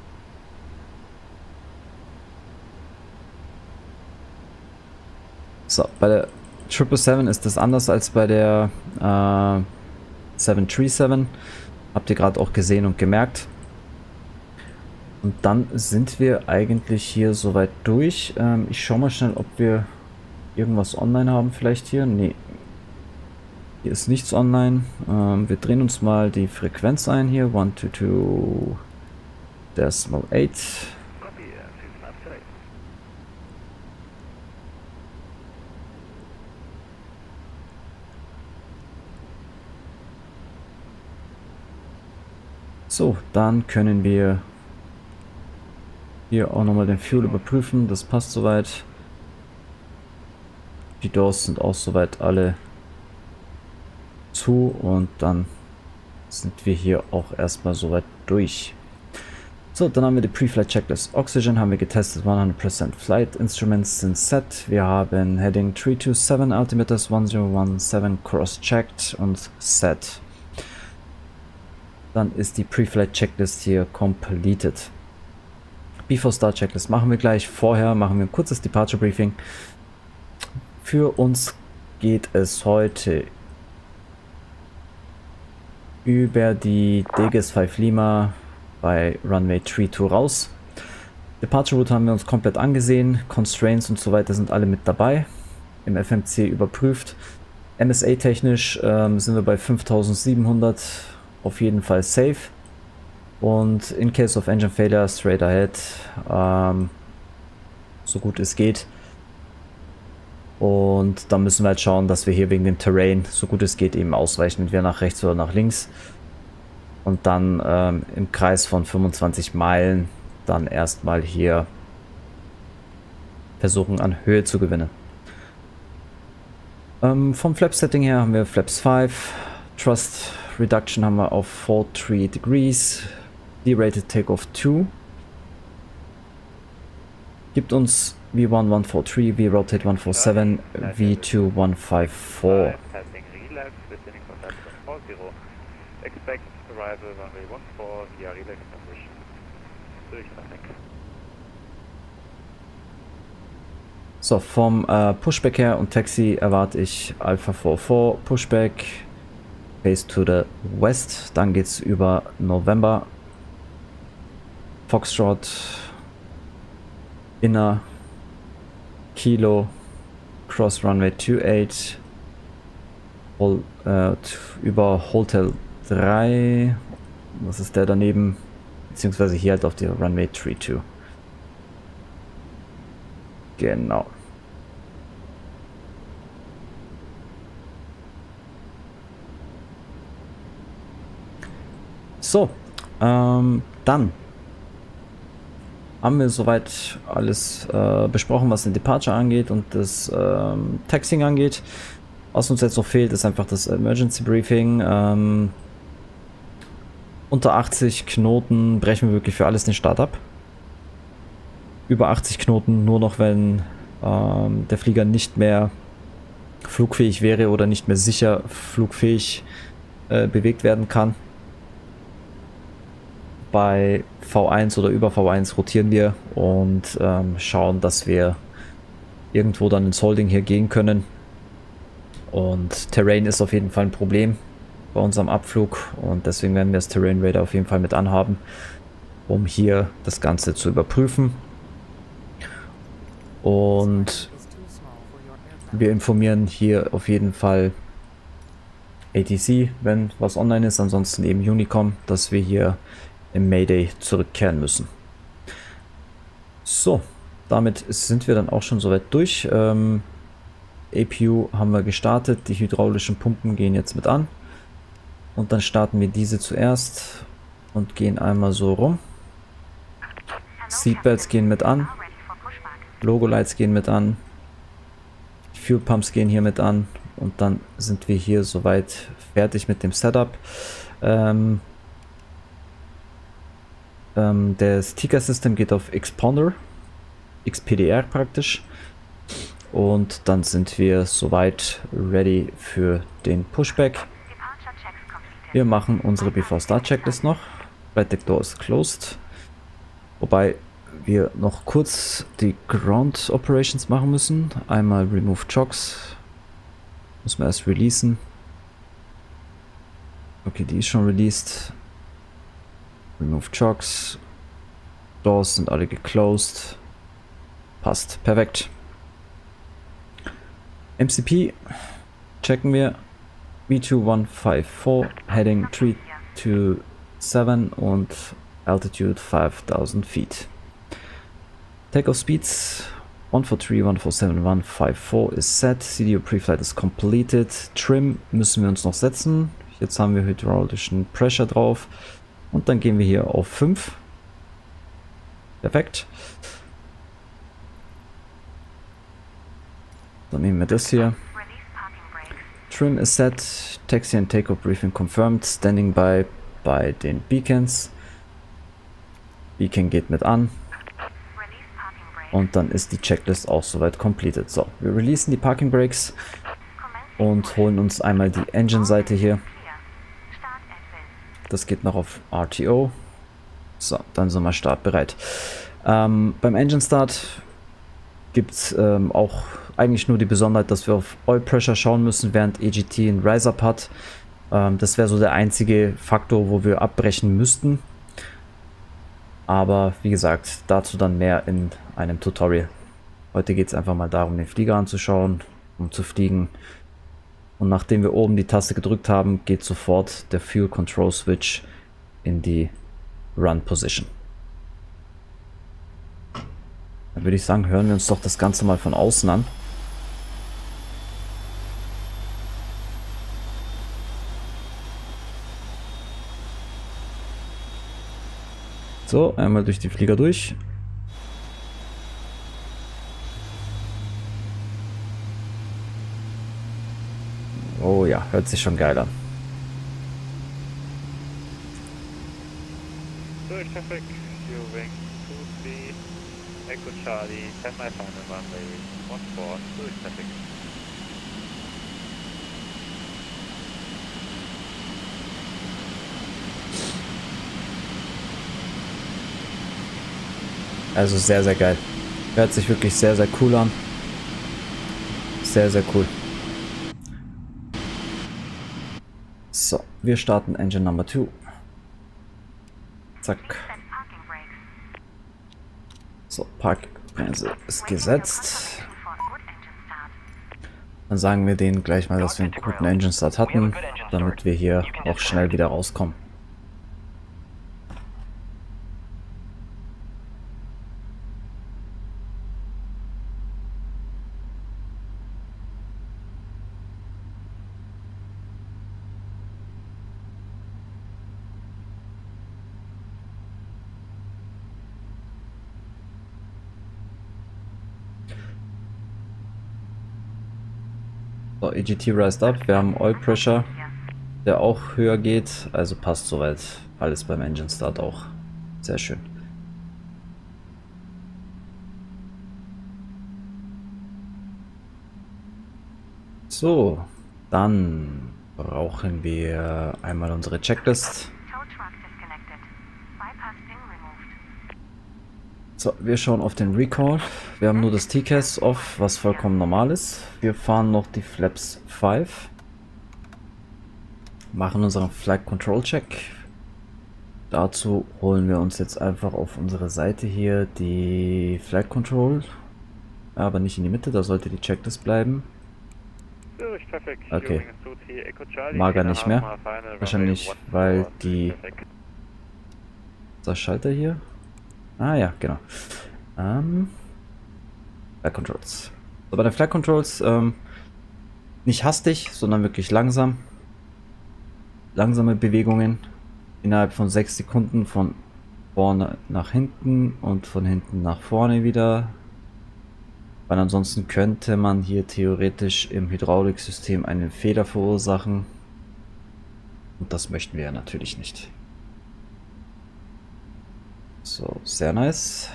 Speaker 1: So, bei der sieben sieben sieben ist das anders als bei der äh, sieben drei sieben. Habt ihr gerade auch gesehen und gemerkt. Und dann sind wir eigentlich hier soweit durch. Ähm, ich schaue mal schnell, ob wir irgendwas online haben vielleicht hier. Nee, hier ist nichts online. Ähm, wir drehen uns mal die Frequenz ein hier. eins zwei zwei Decimal acht. So, dann können wir hier auch nochmal den Fuel überprüfen. Das passt soweit. Die Doors sind auch soweit alle zu und dann sind wir hier auch erstmal soweit durch. So, dann haben wir die Pre-Flight Checklist. Oxygen haben wir getestet, hundert Prozent. Flight Instruments sind set. Wir haben Heading drei zwei sieben, Altimeters1017 cross-checked und set. Dann ist die Pre-Flight Checklist hier completed. Before Start Checklist machen wir gleich. Vorher machen wir ein kurzes Departure Briefing. Für uns geht es heute über die D G S fünf Lima bei Runway drei zwei raus. Departure Route haben wir uns komplett angesehen. Constraints und so weiter sind alle mit dabei. Im F M C überprüft. M S A technisch ähm, sind wir bei fünftausendsiebenhundert auf jeden Fall safe. Und in case of engine failure straight ahead, ähm, so gut es geht. Und dann müssen wir halt schauen, dass wir hier wegen dem Terrain so gut es geht eben ausweichen, entweder nach rechts oder nach links. Und dann ähm, im Kreis von fünfundzwanzig Meilen dann erstmal hier versuchen an Höhe zu gewinnen. Ähm, vom Flap-Setting her haben wir Flaps fünf, Thrust Reduction haben wir auf forty degrees, Derated Takeoff zwei. Gibt uns V one one four three, V rotate one four seven, V two one five four. So, vom äh, Pushback her und Taxi erwarte ich Alpha four four, Pushback, face to the west, dann geht's über November, Foxtrot, Inner, Kilo, Cross Runway twenty-eight, Hol, äh, über Hotel drei, was ist der daneben, beziehungsweise hier halt auf die Runway drei zwei. Genau. So, ähm, dann haben wir soweit alles äh, besprochen, was den Departure angeht und das ähm, Taxiing angeht. Was uns jetzt noch fehlt, ist einfach das Emergency Briefing. Ähm, unter achtzig Knoten brechen wir wirklich für alles den Start ab. Über achtzig Knoten nur noch, wenn ähm, der Flieger nicht mehr flugfähig wäre oder nicht mehr sicher flugfähig äh, bewegt werden kann. Bei V eins oder über V eins rotieren wir und ähm, schauen, dass wir irgendwo dann ins Holding hier gehen können. Und Terrain ist auf jeden Fall ein Problem bei unserem Abflug und deswegen werden wir das Terrain Radar auf jeden Fall mit anhaben, um hier das Ganze zu überprüfen. Und wir informieren hier auf jeden Fall A T C, wenn was online ist, ansonsten eben Unicom, dass wir hier im Mayday zurückkehren müssen. So, damit sind wir dann auch schon soweit durch. Ähm, A P U haben wir gestartet, die hydraulischen Pumpen gehen jetzt mit an. Und dann starten wir diese zuerst und gehen einmal so rum. Seatbelts gehen mit an. Logo-Lights gehen mit an. Fuel Pumps gehen hier mit an. Und dann sind wir hier soweit fertig mit dem Setup. Ähm, ähm, das T C A S-System geht auf Xponder. X P D R praktisch. Und dann sind wir soweit ready für den Pushback. Wir machen unsere Before Start Checklist noch. Flight Deck Door ist closed. Wobei wir noch kurz die Ground Operations machen müssen. Einmal Remove Chocks. Müssen wir erst releasen. Okay, die ist schon released. Remove Chocks. Doors sind alle geclosed. Passt, perfekt. M C P checken wir. V two one five four, Heading three two seven und Altitude five thousand feet. Takeoff Speeds one four three, one four seven, one five four is set. C D O Preflight is completed. Trim müssen wir uns noch setzen. Jetzt haben wir hydraulischen Pressure drauf. Und dann gehen wir hier auf fünf. Perfekt. Dann nehmen wir das hier. Trim is set. Taxi and Takeoff Briefing confirmed. Standing by bei den Beacons. Beacon geht mit an. Und dann ist die Checklist auch soweit completed. So, wir releasen die Parking Brakes und holen uns einmal die Engine-Seite hier. Das geht noch auf R T O. So, dann sind wir startbereit. Ähm, beim Engine Start gibt es ähm, auch eigentlich nur die Besonderheit, dass wir auf Oil Pressure schauen müssen, während E G T ein Rise-Up hat. Ähm, das wäre so der einzige Faktor, wo wir abbrechen müssten. Aber wie gesagt, dazu dann mehr in einem Tutorial. Heute geht es einfach mal darum, den Flieger anzuschauen, um zu fliegen. Und nachdem wir oben die Taste gedrückt haben, geht sofort der Fuel Control Switch in die Run Position. Dann würde ich sagen, hören wir uns doch das Ganze mal von außen an. So, einmal durch die Flieger durch. Oh ja, hört sich schon geil an.
Speaker 2: Zurich Traffic, Viewing, two three, Echo Charlie, semi-final runway, one four, Zurich Traffic.
Speaker 1: Also sehr, sehr geil. Hört sich wirklich sehr, sehr cool an. Sehr, sehr cool. So, wir starten Engine Number two. Zack. So, Parkbremse ist gesetzt. Dann sagen wir denen gleich mal, dass wir einen guten Engine Start hatten, damit wir hier auch schnell wieder rauskommen. So, E G T rised up. Wir haben Oil Pressure, der auch höher geht. Also passt soweit. Alles beim Engine Start auch. Sehr schön. So, dann brauchen wir einmal unsere Checklist. So, wir schauen auf den Recall. Wir haben nur das T C A S off, was vollkommen normal ist. Wir fahren noch die Flaps fünf. Machen unseren Flight Control Check. Dazu holen wir uns jetzt einfach auf unsere Seite hier die Flight Control. Aber nicht in die Mitte, da sollte die Checklist bleiben. Okay. Mag er nicht mehr. Wahrscheinlich, weil die... Das Schalter hier. Ah ja, genau. Ähm, Flight Controls. So, bei den Flight Controls ähm, nicht hastig, sondern wirklich langsam. Langsame Bewegungen innerhalb von sechs Sekunden von vorne nach hinten und von hinten nach vorne wieder. Weil ansonsten könnte man hier theoretisch im Hydrauliksystem einen Fehler verursachen. Und das möchten wir ja natürlich nicht. So, sehr nice.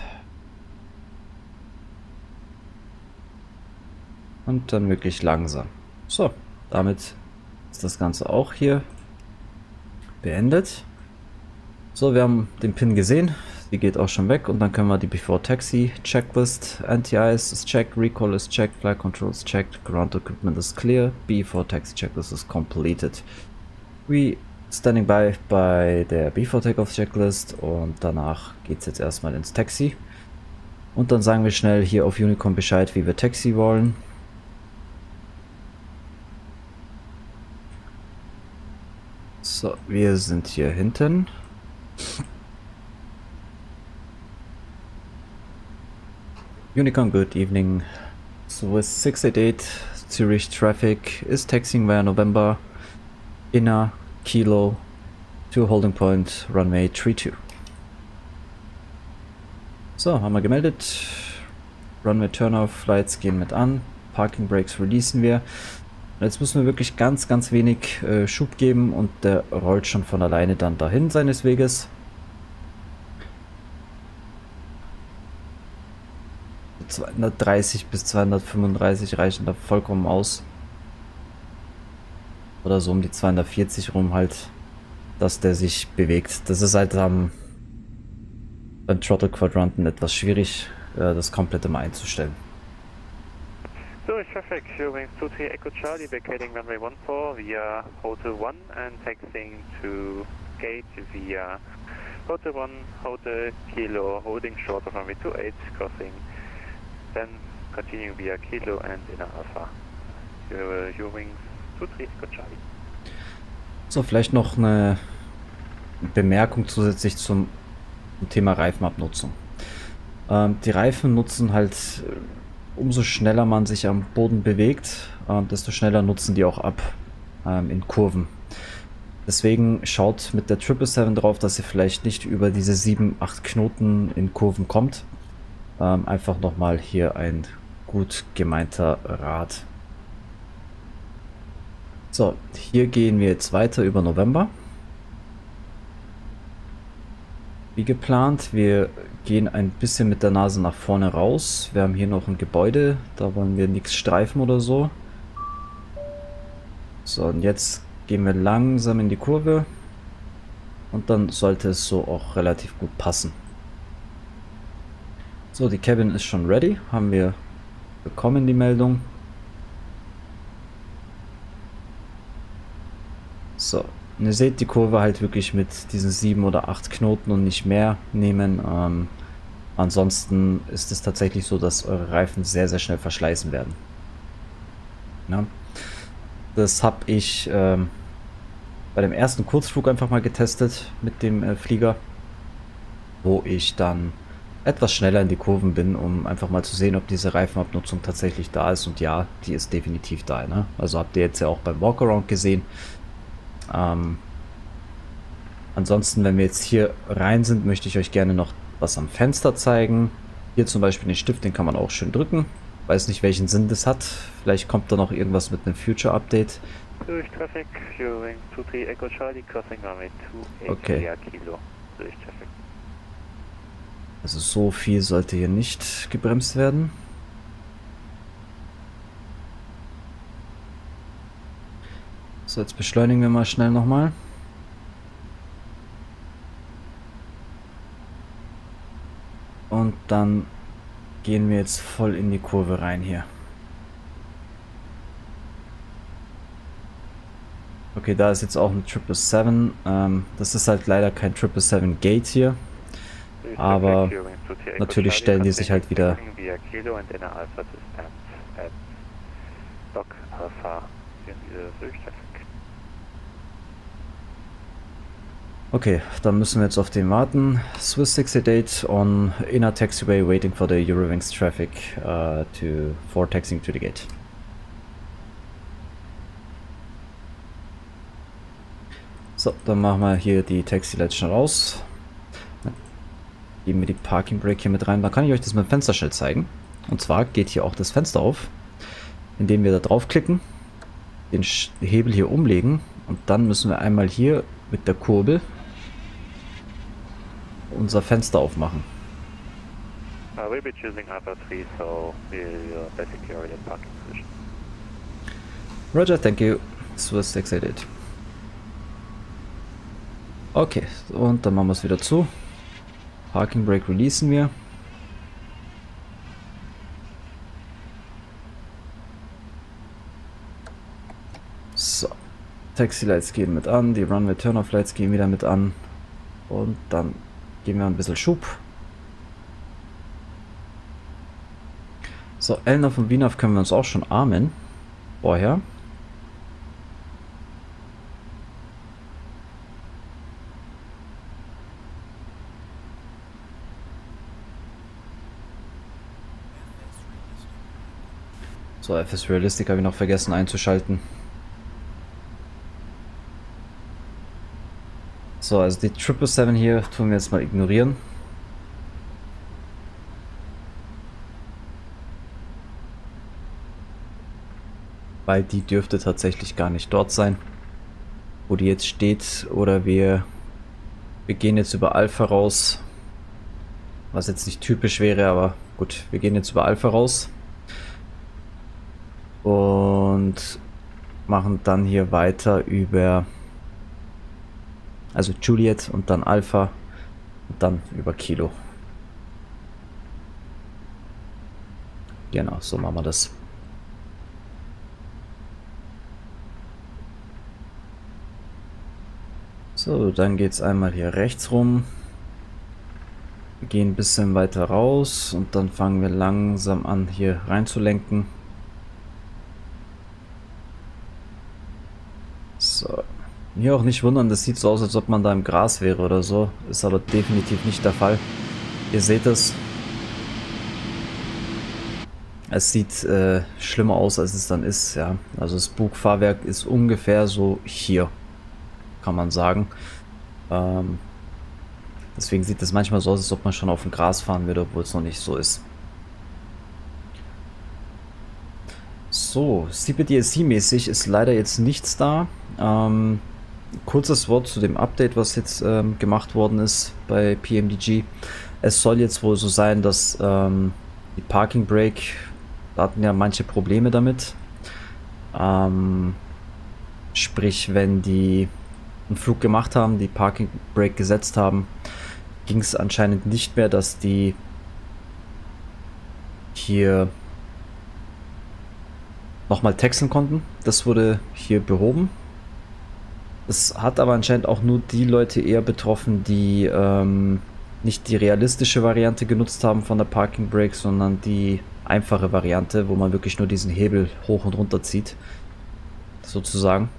Speaker 1: Und dann wirklich langsam. So, damit ist das Ganze auch hier beendet. So, wir haben den Pin gesehen. Die geht auch schon weg und dann können wir die Before Taxi Checklist. Anti-Ice ist checked, Recall ist checked, Flight Control ist checked, Ground Equipment ist clear, Before Taxi Checklist ist completed. We standing by bei der Before Takeoff Checklist und danach geht es jetzt erstmal ins Taxi. Und dann sagen wir schnell hier auf Unicom Bescheid, wie wir Taxi wollen. So, wir sind hier hinten. Unicom, good evening. Swiss six eight eight, Zurich traffic is taxiing via November, inner, Kilo, to holding point, runway three two. So, haben wir gemeldet. Runway Turnoff, Flights gehen mit an. Parking Brakes releasen wir. Und jetzt müssen wir wirklich ganz, ganz wenig äh, Schub geben und der rollt schon von alleine dann dahin seines Weges. zweihundertdreißig bis zweihundertfünfunddreißig reichen da vollkommen aus. Oder so um die zweihundertvierzig rum halt, dass der sich bewegt. Das ist halt am beim Throttle Quadranten etwas schwierig, äh, das komplett immer einzustellen.
Speaker 2: Zurich traffic, Eurowings two three Echo Charlie, vacating runway one four via Hotel one and taxiing to gate via Hotel one, Hotel Kilo, holding short of runway two eight, crossing, then continuing via Kilo and inner Alpha. Eurowings two three Echo Charlie.
Speaker 1: So, vielleicht noch eine Bemerkung zusätzlich zum Thema Reifenabnutzung. Ähm, die Reifen nutzen halt, umso schneller man sich am Boden bewegt, äh, desto schneller nutzen die auch ab ähm, in Kurven. Deswegen schaut mit der sieben sieben sieben drauf, dass ihr vielleicht nicht über diese sieben, acht Knoten in Kurven kommt. Ähm, einfach nochmal hier ein gut gemeinter Rat. So, hier gehen wir jetzt weiter über November. Wie geplant, wir gehen ein bisschen mit der Nase nach vorne raus. Wir haben hier noch ein Gebäude, da wollen wir nichts streifen oder so. So, und jetzt gehen wir langsam in die Kurve. Und dann sollte es so auch relativ gut passen. So, die Cabin ist schon ready, haben wir bekommen, die Meldung. So, und ihr seht die Kurve halt wirklich mit diesen sieben oder acht Knoten und nicht mehr nehmen. Ähm, ansonsten ist es tatsächlich so, dass eure Reifen sehr, sehr schnell verschleißen werden. Ja. Das habe ich ähm, bei dem ersten Kurzflug einfach mal getestet mit dem äh, Flieger, wo ich dann etwas schneller in die Kurven bin, um einfach mal zu sehen, ob diese Reifenabnutzung tatsächlich da ist. Und ja, die ist definitiv da. Ne? Also habt ihr jetzt ja auch beim Walkaround gesehen. Ähm, ansonsten, wenn wir jetzt hier rein sind, möchte ich euch gerne noch was am Fenster zeigen. Hier zum Beispiel den Stift, den kann man auch schön drücken. Weiß nicht, welchen Sinn das hat. Vielleicht kommt da noch irgendwas mit einem Future Update.
Speaker 2: Zurich Traffic, Eurowings two three Echo Charlie, crossing runway two eight
Speaker 1: Okay.
Speaker 2: via Kilo. Zurich Traffic.
Speaker 1: Also so viel sollte hier nicht gebremst werden. So, jetzt beschleunigen wir mal schnell nochmal. Und dann gehen wir jetzt voll in die Kurve rein hier. Okay, da ist jetzt auch ein sieben sieben sieben. Ähm, das ist halt leider kein sieben sieben sieben Gate hier. Aber natürlich stellen die sich halt wieder... Okay, dann müssen wir jetzt auf den warten. Swiss six eight eight on inner taxiway waiting for the Eurowings traffic uh, to for taxiing to the gate. So, dann machen wir hier die Taxi-Lights schnell aus. Geben wir die Parking Brake hier mit rein. Dann kann ich euch das mit dem Fensterschild zeigen. Und zwar geht hier auch das Fenster auf, indem wir da draufklicken, den Hebel hier umlegen und dann müssen wir einmal hier mit der Kurbel unser Fenster aufmachen.
Speaker 2: Uh, we'll be choosing Alpha three, so we'll uh, basically already in parking position.
Speaker 1: Roger, thank you. Swiss six eight eight. Okay, und dann machen wir es wieder zu. Parking Brake releasen wir. So, Taxi Lights gehen mit an, die Runway Turn-Off Lights gehen wieder mit an. Und dann geben wir ein bisschen Schub. So, L N A V und V N A V können wir uns auch schon armen. Vorher. So, F S Realistic habe ich noch vergessen einzuschalten. So, also die sieben sieben sieben hier tun wir jetzt mal ignorieren. Weil die dürfte tatsächlich gar nicht dort sein, wo die jetzt steht. Oder wir, wir gehen jetzt über Alpha raus. Was jetzt nicht typisch wäre, aber gut, wir gehen jetzt über Alpha raus. Und machen dann hier weiter über, also Juliet und dann Alpha und dann über Kilo. Genau, so machen wir das. So, dann geht es einmal hier rechts rum. Gehen ein bisschen weiter raus und dann fangen wir langsam an, hier reinzulenken. So. Hier auch nicht wundern, das sieht so aus, als ob man da im Gras wäre oder so. Ist aber definitiv nicht der Fall. Ihr seht es. Es sieht äh, schlimmer aus, als es dann ist, ja. Also das Bugfahrwerk ist ungefähr so hier, kann man sagen. Ähm, deswegen sieht es manchmal so aus, als ob man schon auf dem Gras fahren würde, obwohl es noch nicht so ist. So, C P D S C-mäßig ist leider jetzt nichts da. Ähm, kurzes Wort zu dem Update, was jetzt ähm, gemacht worden ist bei P M D G. Es soll jetzt wohl so sein, dass ähm, die Parking Brake, da hatten ja manche Probleme damit. Ähm, sprich, wenn die einen Flug gemacht haben, die Parking Brake gesetzt haben, ging es anscheinend nicht mehr, dass die hier nochmal taxen konnten. Das wurde hier behoben. Es hat aber anscheinend auch nur die Leute eher betroffen, die ähm, nicht die realistische Variante genutzt haben von der Parking Brake, sondern die einfache Variante, wo man wirklich nur diesen Hebel hoch und runter zieht, sozusagen.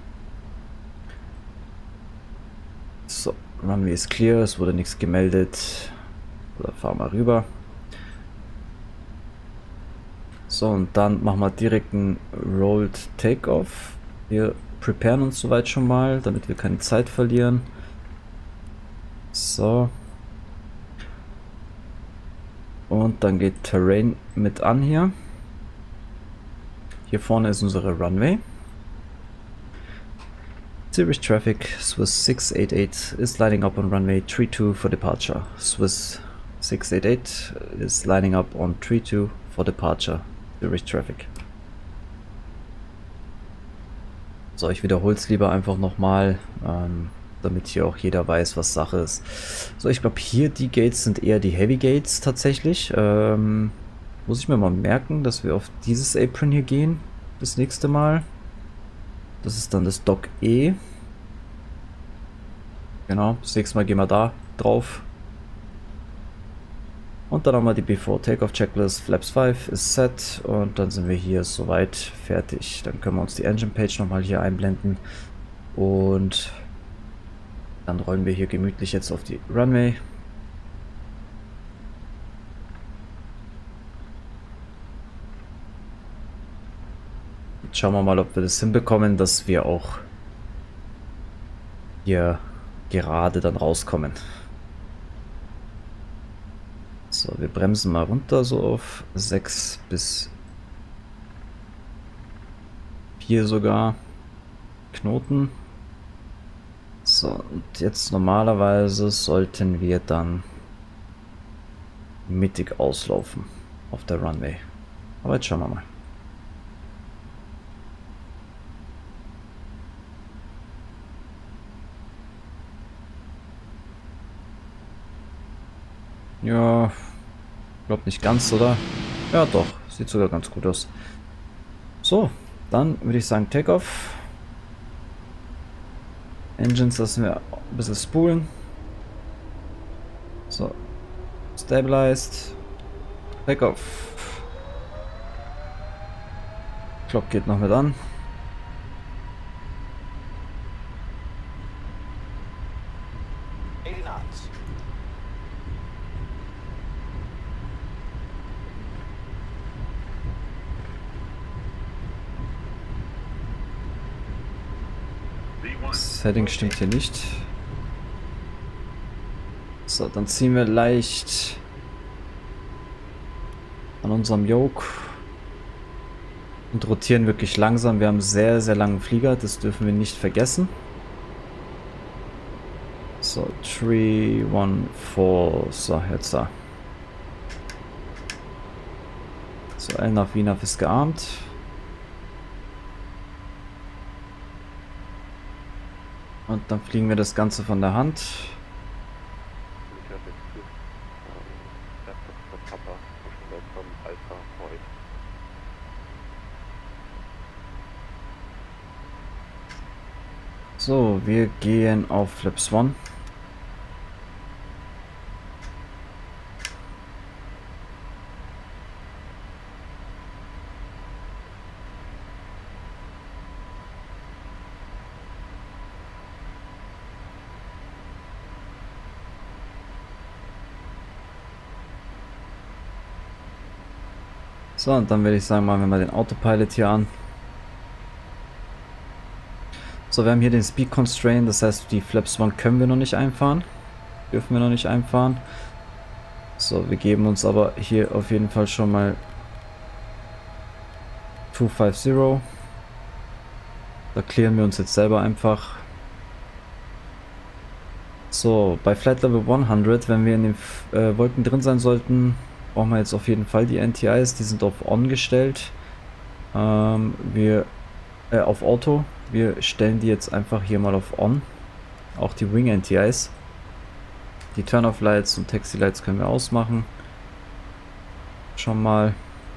Speaker 1: So, Runway ist clear, es wurde nichts gemeldet. Oder fahren wir rüber. So, und dann machen wir direkt einen Rolled Takeoff. Wir preparen uns soweit schon mal, damit wir keine Zeit verlieren. So. Und dann geht Terrain mit an hier. Hier vorne ist unsere Runway. Zurich Traffic, Swiss six eight eight is lining up on runway three two for departure. Swiss six eight eight is lining up on three two for departure. Zurich Traffic. So, ich wiederhole es lieber einfach nochmal, ähm, damit hier auch jeder weiß, was Sache ist. So, ich glaube hier die Gates sind eher die Heavy Gates tatsächlich. Ähm, muss ich mir mal merken, dass wir auf dieses Apron hier gehen, das nächste Mal. Das ist dann das Dock E. Genau, das nächste Mal gehen wir da drauf. Und dann haben wir die Before Takeoff Checklist. Flaps five ist set und dann sind wir hier soweit fertig. Dann können wir uns die Engine Page nochmal hier einblenden und dann rollen wir hier gemütlich jetzt auf die Runway. Jetzt schauen wir mal, ob wir das hinbekommen, dass wir auch hier gerade dann rauskommen. So, wir bremsen mal runter, so auf sechs bis vier sogar Knoten. So, und jetzt normalerweise sollten wir dann mittig auslaufen auf der Runway. Aber jetzt schauen wir mal. Ja, glaube nicht ganz, oder? Ja, doch. Sieht sogar ganz gut aus. So, dann würde ich sagen Takeoff. Engines lassen wir ein bisschen spulen. So, stabilized. Takeoff. Clock geht noch mit an. Das Heading stimmt hier nicht. So, dann ziehen wir leicht an unserem Yoke und rotieren wirklich langsam. Wir haben einen sehr, sehr langen Flieger, das dürfen wir nicht vergessen. So, drei, eins, vier, so, jetzt da. So, L N A V, V N A V ist gearmt. Und dann fliegen wir das Ganze von der Hand. So, wir gehen auf Flaps One. So, und dann würde ich sagen, machen wir mal den Autopilot hier an. So, wir haben hier den Speed Constraint, das heißt, die Flaps One können wir noch nicht einfahren. Dürfen wir noch nicht einfahren. So, wir geben uns aber hier auf jeden Fall schon mal zwei fünfzig. Da klären wir uns jetzt selber einfach. So, bei Flight Level hundert, wenn wir in den äh, Wolken drin sein sollten, brauchen wir jetzt auf jeden Fall die N T Is. Die sind auf On gestellt. Ähm, wir äh, auf Auto. Wir stellen die jetzt einfach hier mal auf On. Auch die Wing N T Is. Die Turn-Off Lights und Taxi Lights können wir ausmachen. Schon mal.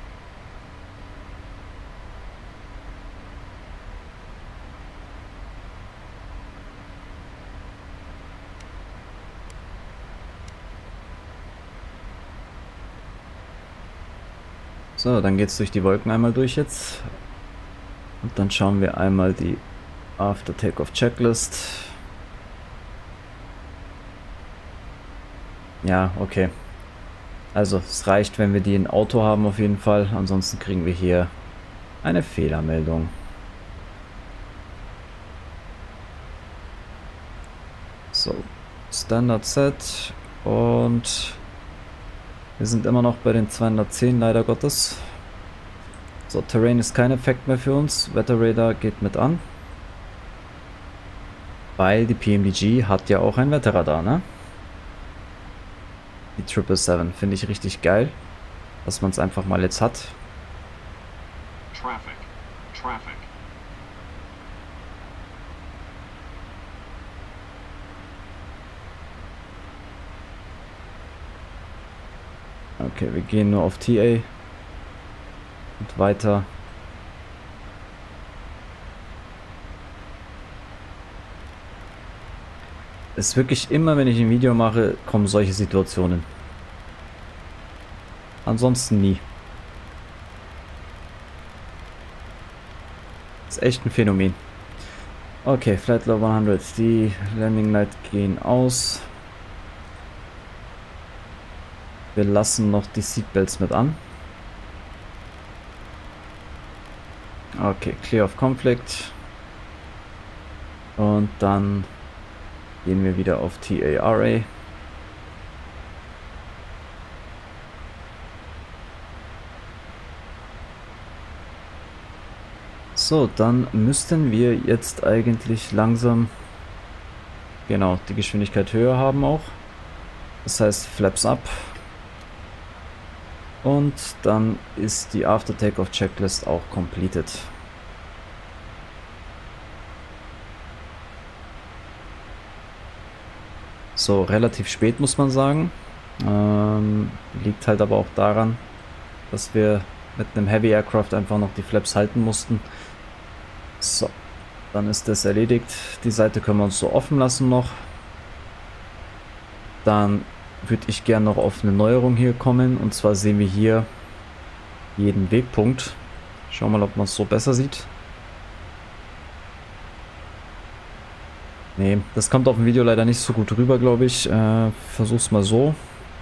Speaker 1: So, dann geht es durch die Wolken einmal durch jetzt. Und dann schauen wir einmal die After Takeoff Checklist. Ja, okay. Also es reicht, wenn wir die in Auto haben auf jeden Fall. Ansonsten kriegen wir hier eine Fehlermeldung. So, Standard Set und wir sind immer noch bei den zweihundertzehn, leider Gottes. So, Terrain ist kein Effekt mehr für uns. Wetterradar geht mit an. Weil die P M D G hat ja auch ein Wetterradar, ne? Die sieben sieben sieben finde ich richtig geil, dass man es einfach mal jetzt hat.
Speaker 3: Traffic. Traffic.
Speaker 1: Okay, wir gehen nur auf T A und weiter. Ist wirklich immer, wenn ich ein Video mache, kommen solche Situationen. Ansonsten nie. Ist echt ein Phänomen. Okay, Flight Level hundert. Die Landing Light gehen aus. Wir lassen noch die Seatbelts mit an. Okay, Clear of Conflict. Und dann gehen wir wieder auf T A R A. So, dann müssten wir jetzt eigentlich langsam, genau, die Geschwindigkeit höher haben auch. Das heißt Flaps up. Und dann ist die After Takeoff Checklist auch completed. So, relativ spät muss man sagen. Ähm, liegt halt aber auch daran, dass wir mit einem Heavy Aircraft einfach noch die Flaps halten mussten. So, dann ist das erledigt. Die Seite können wir uns so offen lassen noch. Dann würde ich gerne noch auf eine Neuerung hier kommen. Und zwar sehen wir hier jeden Wegpunkt. Schauen wir mal, ob man es so besser sieht. Nee, das kommt auf dem Video leider nicht so gut rüber, glaube ich. Äh, versuch's mal so.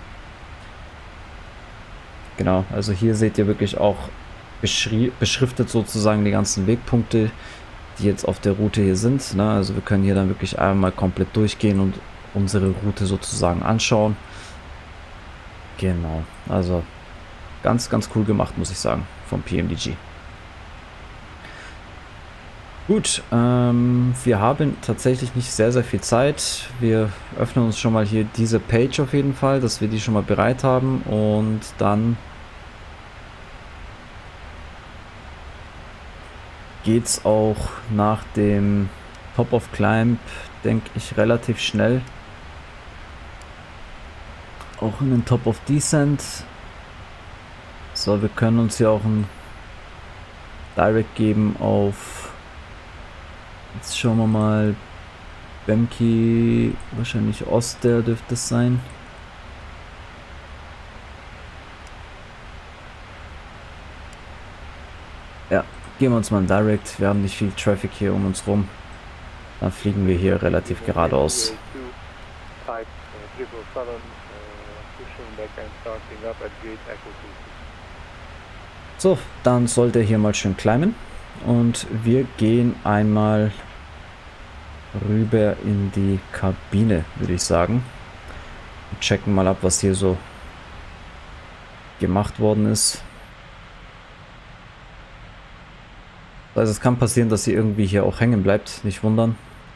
Speaker 1: Genau, also hier seht ihr wirklich auch beschriftet sozusagen die ganzen Wegpunkte, die jetzt auf der Route hier sind. Ne? Also wir können hier dann wirklich einmal komplett durchgehen und unsere Route sozusagen anschauen. Genau, also ganz, ganz cool gemacht, muss ich sagen, vom P M D G. Gut, ähm, wir haben tatsächlich nicht sehr, sehr viel Zeit. Wir öffnen uns schon mal hier diese Page auf jeden Fall, dass wir die schon mal bereit haben und dann geht's auch nach dem Top of Climb, denke ich, relativ schnell. Auch in den Top of Descent. So, wir können uns hier auch ein Direct geben auf, jetzt schauen wir mal, Bemki, wahrscheinlich Oster dürfte es sein. Ja, gehen wir uns mal in Direct. Wir haben nicht viel Traffic hier um uns rum. Dann fliegen wir hier relativ geradeaus. So, dann sollte er hier mal schön climben. Und wir gehen einmal rüber in die Kabine, würde ich sagen. Und checken mal ab, was hier so gemacht worden ist. Also es kann passieren, dass sie irgendwie hier auch hängen bleibt, nicht wundern.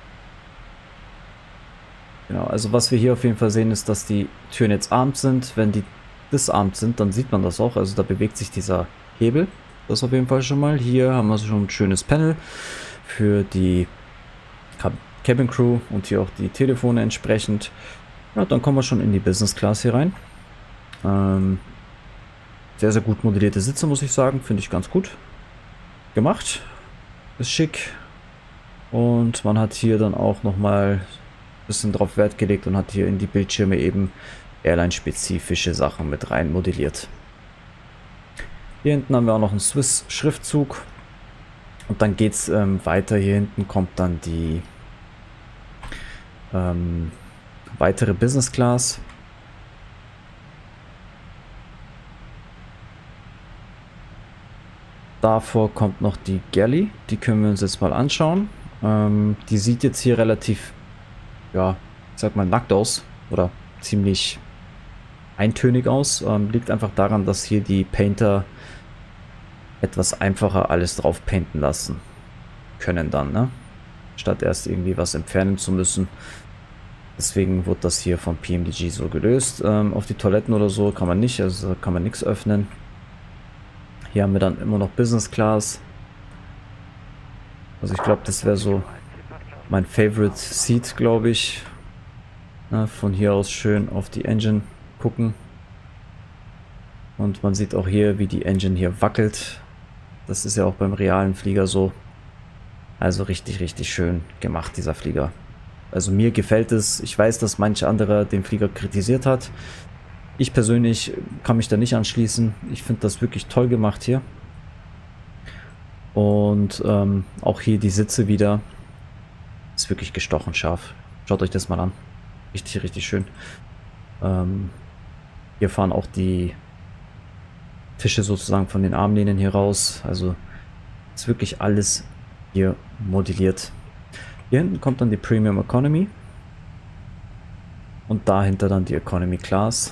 Speaker 1: Genau, also was wir hier auf jeden Fall sehen, ist, dass die Türen jetzt armed sind. Wenn die disarmed sind, dann sieht man das auch. Also da bewegt sich dieser Hebel. Das auf jeden Fall schon mal. Hier haben wir schon ein schönes Panel für die Cabin Crew und hier auch die Telefone entsprechend. Ja, dann kommen wir schon in die Business Class hier rein. Ähm, sehr, sehr gut modellierte Sitze, muss ich sagen. Finde ich ganz gut gemacht. Ist schick. Und man hat hier dann auch nochmal ein bisschen drauf Wert gelegt und hat hier in die Bildschirme eben Airline-spezifische Sachen mit rein modelliert. Hier hinten haben wir auch noch einen Swiss-Schriftzug. Und dann geht es ähm, weiter. Hier hinten kommt dann die ähm, weitere Business Class. Davor kommt noch die Galley. Die können wir uns jetzt mal anschauen. Ähm, die sieht jetzt hier relativ, ja, ich sag mal nackt aus. Oder ziemlich eintönig aus. Ähm, liegt einfach daran, dass hier die Painter etwas einfacher alles drauf painten lassen können dann, ne? Statt erst irgendwie was entfernen zu müssen. Deswegen wird das hier von P M D G so gelöst. Ähm, auf die Toiletten oder so kann man nicht, also da kann man nichts öffnen. Hier haben wir dann immer noch Business Class. Also ich glaube, das wäre so mein Favorite Seat, glaube ich. Na, von hier aus schön auf die Engine gucken. Und man sieht auch hier, wie die Engine hier wackelt. Das ist ja auch beim realen Flieger so. Also richtig, richtig schön gemacht, dieser Flieger. Also mir gefällt es. Ich weiß, dass manch anderer den Flieger kritisiert hat. Ich persönlich kann mich da nicht anschließen. Ich finde das wirklich toll gemacht hier. Und ähm, auch hier die Sitze wieder. Ist wirklich gestochen scharf. Schaut euch das mal an. Richtig, richtig schön. Ähm, hier fahren auch die Tische sozusagen von den Armlehnen hier raus. Also ist wirklich alles hier modelliert. Hier hinten kommt dann die Premium Economy. Und dahinter dann die Economy Class.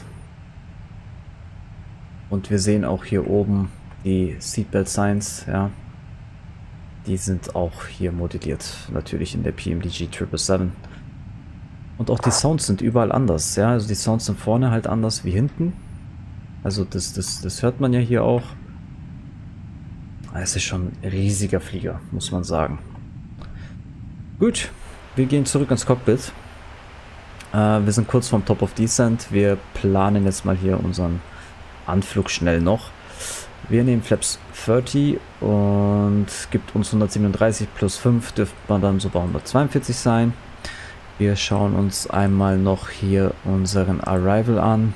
Speaker 1: Und wir sehen auch hier oben die Seatbelt Signs, ja. Die sind auch hier modelliert. Natürlich in der P M D G sieben sieben sieben. Und auch die Sounds sind überall anders, ja. Also die Sounds sind vorne halt anders wie hinten. Also das, das, das hört man ja hier auch. Es ist schon ein riesiger Flieger, muss man sagen. Gut, wir gehen zurück ins Cockpit. Äh, wir sind kurz vorm Top of Descent. Wir planen jetzt mal hier unseren Anflug schnell noch. Wir nehmen Flaps dreißig und gibt uns hundertsiebenunddreißig plus fünf, dürfte man dann so bei hundertzweiundvierzig sein. Wir schauen uns einmal noch hier unseren Arrival an.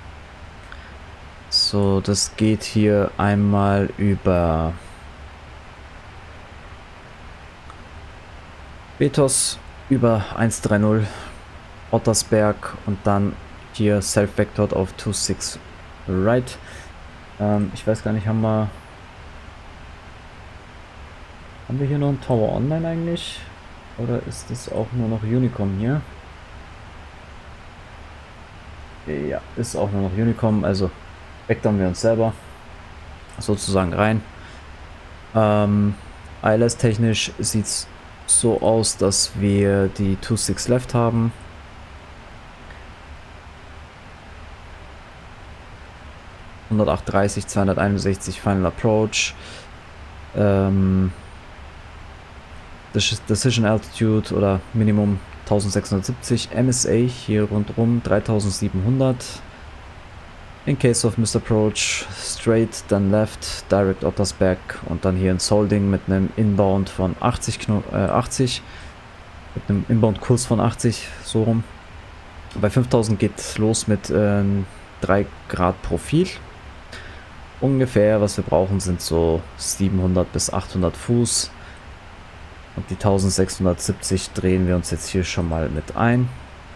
Speaker 1: So, das geht hier einmal über Betos, über eins drei null, Ottersberg und dann hier Self-Vectored auf sechsundzwanzig right. Ähm, ich weiß gar nicht, haben wir haben wir hier noch einen Tower Online eigentlich? Oder ist das auch nur noch Unicom hier? Ja, ist auch nur noch Unicom, also vectoren wir uns selber sozusagen rein. Ähm, I L S technisch sieht es so aus, dass wir die sechsundzwanzig left haben. hundertachtunddreißig, zweihunderteinundsechzig Final Approach. Ähm, Decision Altitude oder Minimum eintausendsechshundertsiebzig. M S A hier rundrum dreitausendsiebenhundert. In case of Misapproach, straight, dann left, direct Ottersberg und dann hier ein Solding mit einem Inbound von achtzig, äh, achtzig. Mit einem Inbound-Kurs von achtzig, so rum. Bei fünftausend geht es los mit äh, drei Grad Profil. Ungefähr, was wir brauchen, sind so siebenhundert bis achthundert Fuß. Und die eintausendsechshundertsiebzig drehen wir uns jetzt hier schon mal mit ein.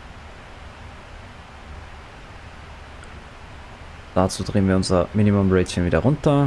Speaker 1: Dazu drehen wir unser Minimum Ratchen wieder runter.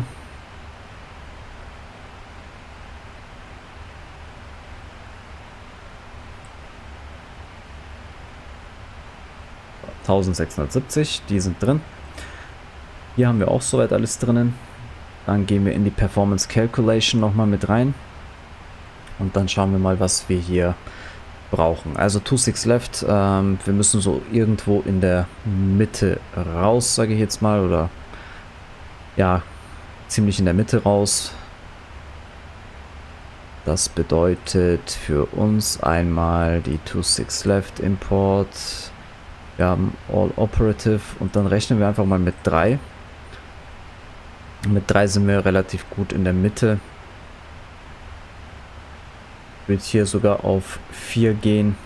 Speaker 1: eintausendsechshundertsiebzig, die sind drin. Hier haben wir auch soweit alles drinnen. Dann gehen wir in die Performance Calculation nochmal mit rein. Und dann schauen wir mal, was wir hier brauchen. Also sechsundzwanzig left. Ähm, wir müssen so irgendwo in der Mitte raus, sage ich jetzt mal. Oder ja, ziemlich in der Mitte raus. Das bedeutet für uns einmal die sechsundzwanzig left Import. Wir haben All Operative und dann rechnen wir einfach mal mit drei. Mit drei sind wir relativ gut in der Mitte. Ich will hier sogar auf vier gehen.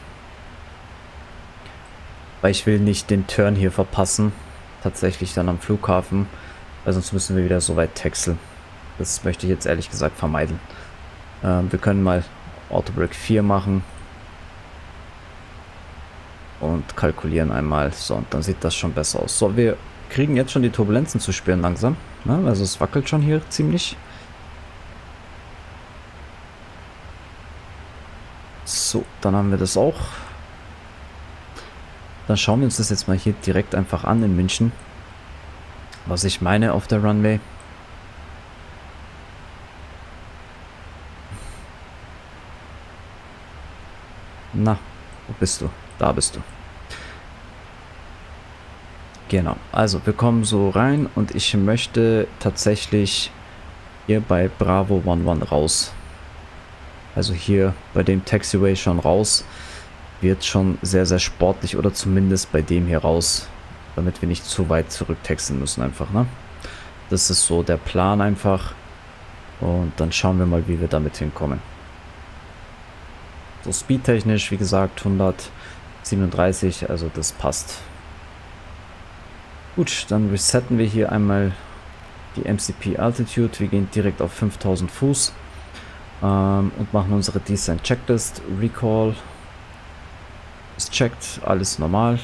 Speaker 1: Weil ich will nicht den Turn hier verpassen. Tatsächlich dann am Flughafen. Weil sonst müssen wir wieder so weit texeln. Das möchte ich jetzt ehrlich gesagt vermeiden. Ähm, wir können mal Autobrake vier machen. Und kalkulieren einmal. So, und dann sieht das schon besser aus. So, wir kriegen jetzt schon die Turbulenzen zu spüren langsam. Ne? Also es wackelt schon hier ziemlich. So, dann haben wir das auch. Dann schauen wir uns das jetzt mal hier direkt einfach an in München. Was ich meine auf der Runway. Na, wo bist du? Da bist du. Genau, also wir kommen so rein und ich möchte tatsächlich hier bei Bravo elf raus. Also hier bei dem Taxiway schon raus. Wird schon sehr, sehr sportlich oder zumindest bei dem hier raus. Damit wir nicht zu weit zurücktaxen müssen einfach, ne? Das ist so der Plan einfach. Und dann schauen wir mal, wie wir damit hinkommen. So speedtechnisch, wie gesagt, hundertsiebenunddreißig, also das passt. Gut, dann resetten wir hier einmal die M C P Altitude. Wir gehen direkt auf fünftausend Fuß ähm, und machen unsere Descent Checklist. Recall ist checkt, alles normal.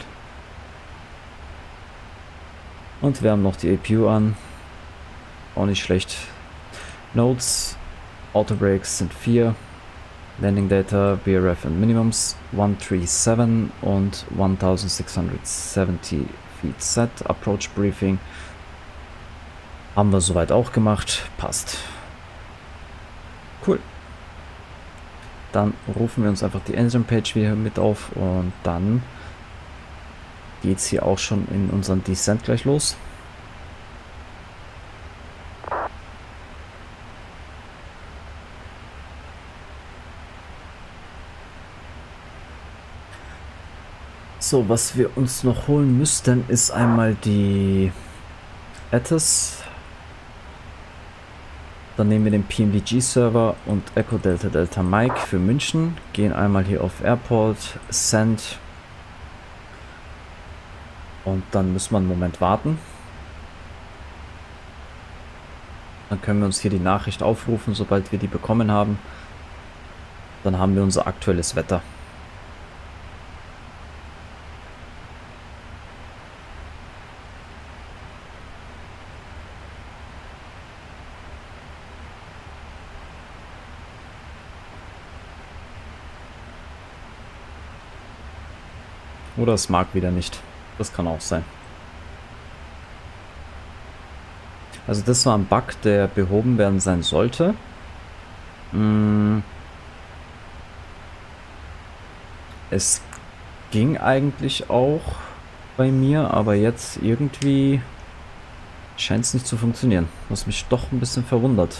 Speaker 1: Und wir haben noch die A P U an. Auch nicht schlecht. Notes, Autobrakes sind vier. Landing Data, B R F und Minimums hundertsiebenunddreißig und sechzehnhundertsiebzig Feet Set. Approach Briefing haben wir soweit auch gemacht. Passt. Cool. Dann rufen wir uns einfach die Engine Page wieder mit auf und dann geht es hier auch schon in unseren Descent gleich los. So, was wir uns noch holen müssten, ist einmal die A T I S. Dann nehmen wir den P M D G-Server und Echo Delta Delta Mike für München. Gehen einmal hier auf Airport, Send. Und dann müssen wir einen Moment warten. Dann können wir uns hier die Nachricht aufrufen, sobald wir die bekommen haben. Dann haben wir unser aktuelles Wetter. Oder es mag wieder nicht. Das kann auch sein. Also das war ein Bug, der behoben werden sein sollte. Hm. Es ging eigentlich auch bei mir, aber jetzt irgendwie scheint es nicht zu funktionieren. Was mich doch ein bisschen verwundert.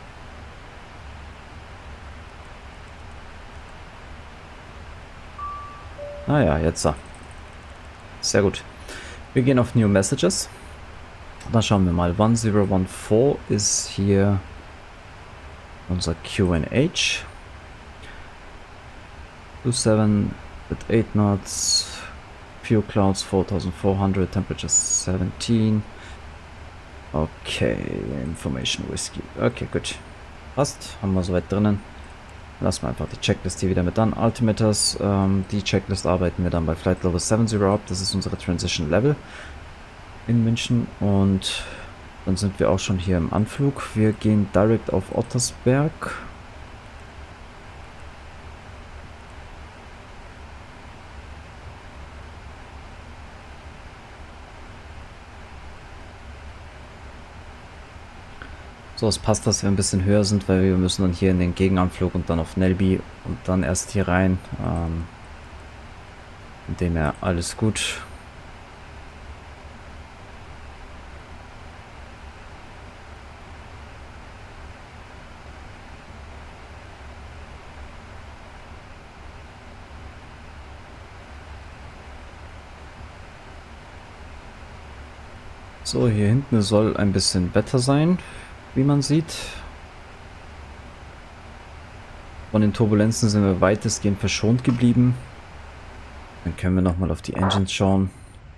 Speaker 1: Naja, jetzt so. Sehr gut. Wir gehen auf New Messages. Dann schauen wir mal.1014 ist hier unser Q and H. two seven at eight knots, few clouds four thousand four hundred, temperature seventeen. Okay, Information Whiskey. Okay, gut. Passt, haben wir soweit drinnen. Lassen wir einfach die Checklist hier wieder mit an. Altimeters, ähm, die Checklist arbeiten wir dann bei Flight Level siebzig ab. Das ist unsere Transition Level in München. Und dann sind wir auch schon hier im Anflug. Wir gehen direkt auf Ottersberg. So, es passt, dass wir ein bisschen höher sind, weil wir müssen dann hier in den Gegenanflug und dann auf Nelby und dann erst hier rein. Ähm, von dem her alles gut. So, hier hinten soll ein bisschen Wetter sein, wie man sieht. Von den Turbulenzen sind wir weitestgehend verschont geblieben. Dann können wir nochmal auf die Engines schauen.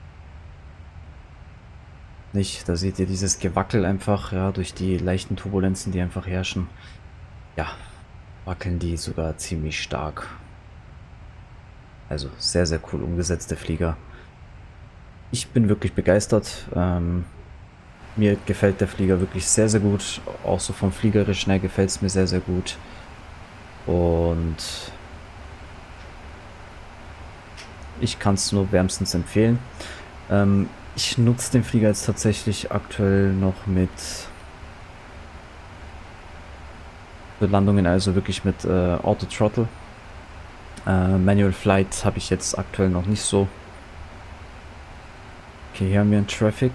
Speaker 1: Nicht, da seht ihr dieses Gewackel einfach, ja, durch die leichten Turbulenzen, die einfach herrschen. Ja, wackeln die sogar ziemlich stark. Also sehr, sehr cool umgesetzte Flieger. Ich bin wirklich begeistert. Ähm, mir gefällt der Flieger wirklich sehr, sehr gut. Auch so vom Fliegerischen her gefällt es mir sehr, sehr gut. Und ich kann es nur wärmstens empfehlen. Ähm, ich nutze den Flieger jetzt tatsächlich aktuell noch mit für Landungen, also wirklich mit äh, Auto Throttle. Äh, Manual Flight habe ich jetzt aktuell noch nicht so. Okay, hier haben wir einen Traffic.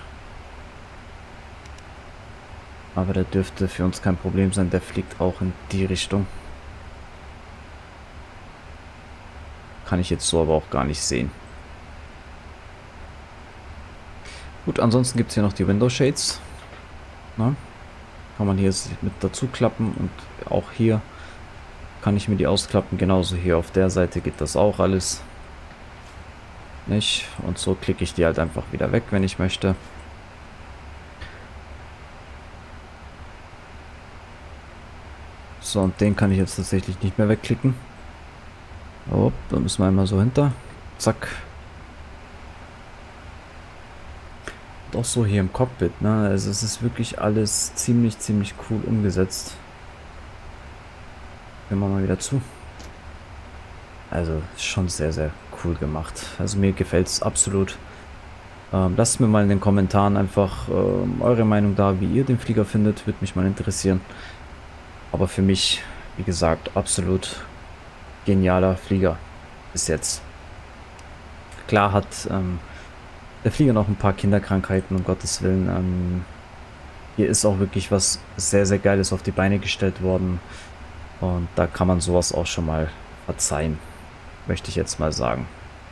Speaker 1: Aber der dürfte für uns kein Problem sein. Der fliegt auch in die Richtung. Kann ich jetzt so aber auch gar nicht sehen. Gut, ansonsten gibt es hier noch die Window Shades. Na? Kann man hier mit dazu klappen. Und auch hier kann ich mir die ausklappen. Genauso hier auf der Seite geht das auch alles. Nicht. Und so klicke ich die halt einfach wieder weg, wenn ich möchte. So, und den kann ich jetzt tatsächlich nicht mehr wegklicken. Oh, da müssen wir einmal so hinter. Zack. Und auch so hier im Cockpit, ne? Also es ist wirklich alles ziemlich, ziemlich cool umgesetzt. Hören wir mal wieder zu. Also schon sehr, sehr cool gemacht. Also mir gefällt es absolut. Ähm, lasst mir mal in den Kommentaren einfach ähm, eure Meinung da, wie ihr den Flieger findet. Würde mich mal interessieren. Aber für mich, wie gesagt, absolut genialer Flieger bis jetzt. Klar hat ähm, der Flieger noch ein paar Kinderkrankheiten, um Gottes Willen. Ähm, hier ist auch wirklich was sehr, sehr Geiles auf die Beine gestellt worden. Und da kann man sowas auch schon mal verzeihen. Möchte ich jetzt mal sagen.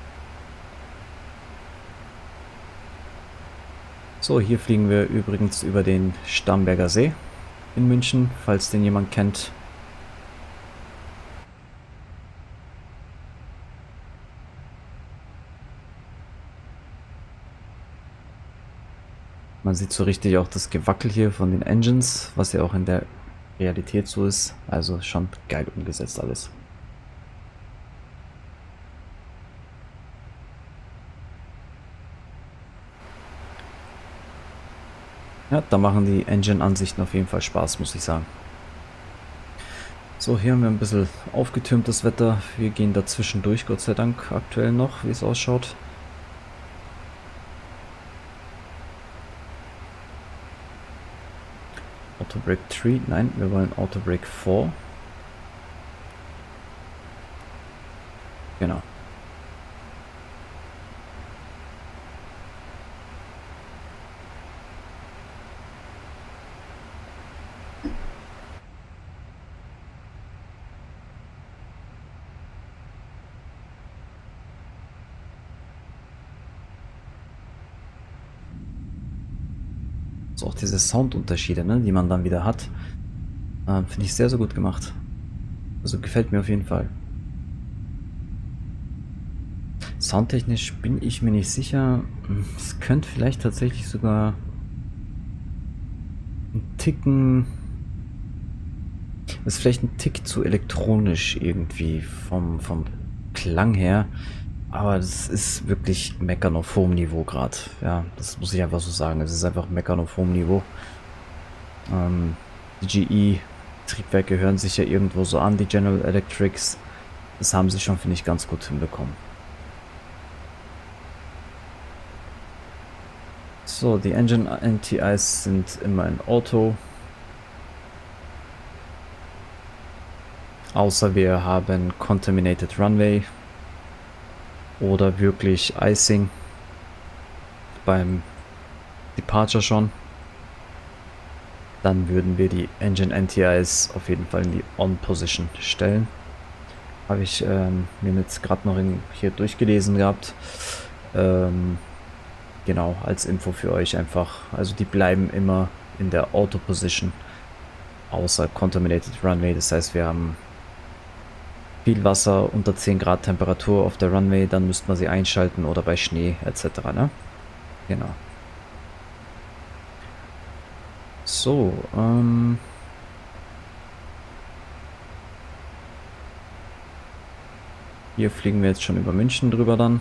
Speaker 1: So, hier fliegen wir übrigens über den Starnberger See in München, falls den jemand kennt. Man sieht so richtig auch das Gewackel hier von den Engines, was ja auch in der Realität so ist. Also schon geil umgesetzt alles. Ja, da machen die Engine-Ansichten auf jeden Fall Spaß, muss ich sagen. So, hier haben wir ein bisschen aufgetürmtes Wetter. Wir gehen dazwischen durch, Gott sei Dank, aktuell noch, wie es ausschaut. Auto Brake drei, nein, wir wollen Auto Brake vier. Genau. So, auch diese Soundunterschiede, ne, die man dann wieder hat, äh, finde ich sehr, sehr gut gemacht. Also gefällt mir auf jeden Fall. Soundtechnisch bin ich mir nicht sicher. Es könnte vielleicht tatsächlich sogar ein Ticken... ist vielleicht ein Tick zu elektronisch irgendwie vom, vom Klang her. Aber das ist wirklich Meckern auf hohem Niveau gerade. Ja, das muss ich einfach so sagen. Es ist einfach Meckern auf hohem Niveau. Ähm, die G E-Triebwerke hören sich ja irgendwo so an, die General Electrics. Das haben sie schon, finde ich, ganz gut hinbekommen. So, die Engine N T Is sind immer in Auto. Außer wir haben Contaminated Runway oder wirklich Icing beim Departure schon. Dann würden wir die Engine N T Is auf jeden Fall in die On-Position stellen. Habe ich ähm, mir jetzt gerade noch in, hier durchgelesen gehabt. Ähm, genau, als Info für euch einfach. Also die bleiben immer in der Auto-Position, außer Contaminated Runway. Das heißt, wir haben viel Wasser, unter zehn Grad Temperatur auf der Runway, dann müsste man sie einschalten oder bei Schnee et cetera. Ne? Genau. So, ähm... hier fliegen wir jetzt schon über München drüber dann.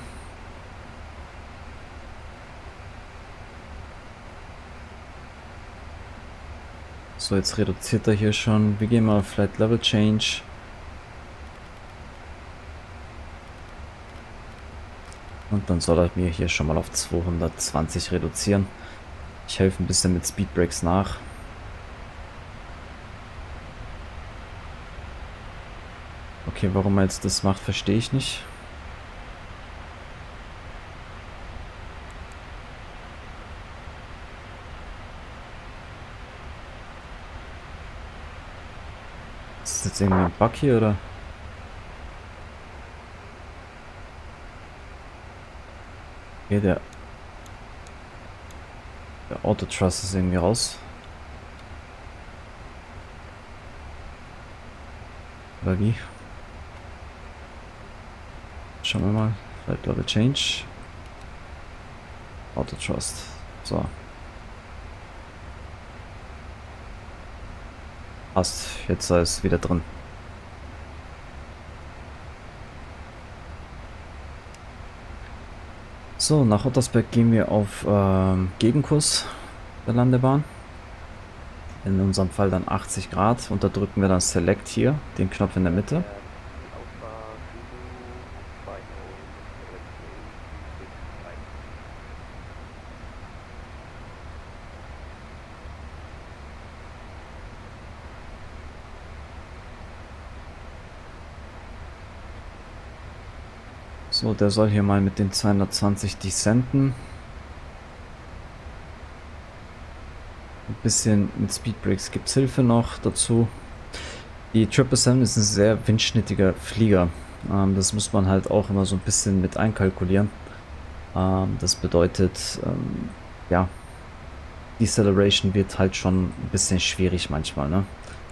Speaker 1: So, jetzt reduziert er hier schon. Wir gehen mal auf Flight Level Change. Und dann soll er mir hier schon mal auf zweihundertzwanzig reduzieren. Ich helfe ein bisschen mit Speed Brakes nach. Okay, warum er jetzt das macht, verstehe ich nicht. Ist das jetzt irgendwie ein Bug hier, oder? Okay, der... Der Autotruss ist irgendwie raus. Oder wie? Schauen wir mal. Flight Level Change. Autothrust. So. Passt. Jetzt ist es wieder drin. So, nach Ottersberg gehen wir auf ähm, Gegenkurs der Landebahn. In unserem Fall dann achtzig Grad. Und da drücken wir dann Select hier, den Knopf in der Mitte. So, der soll hier mal mit den zweihundertzwanzig descenden. Ein bisschen mit Speed Brakes gibt es Hilfe noch dazu. Die sieben sieben sieben ist ein sehr windschnittiger Flieger. Ähm, das muss man halt auch immer so ein bisschen mit einkalkulieren. Ähm, das bedeutet, ähm, ja, Deceleration wird halt schon ein bisschen schwierig manchmal, ne?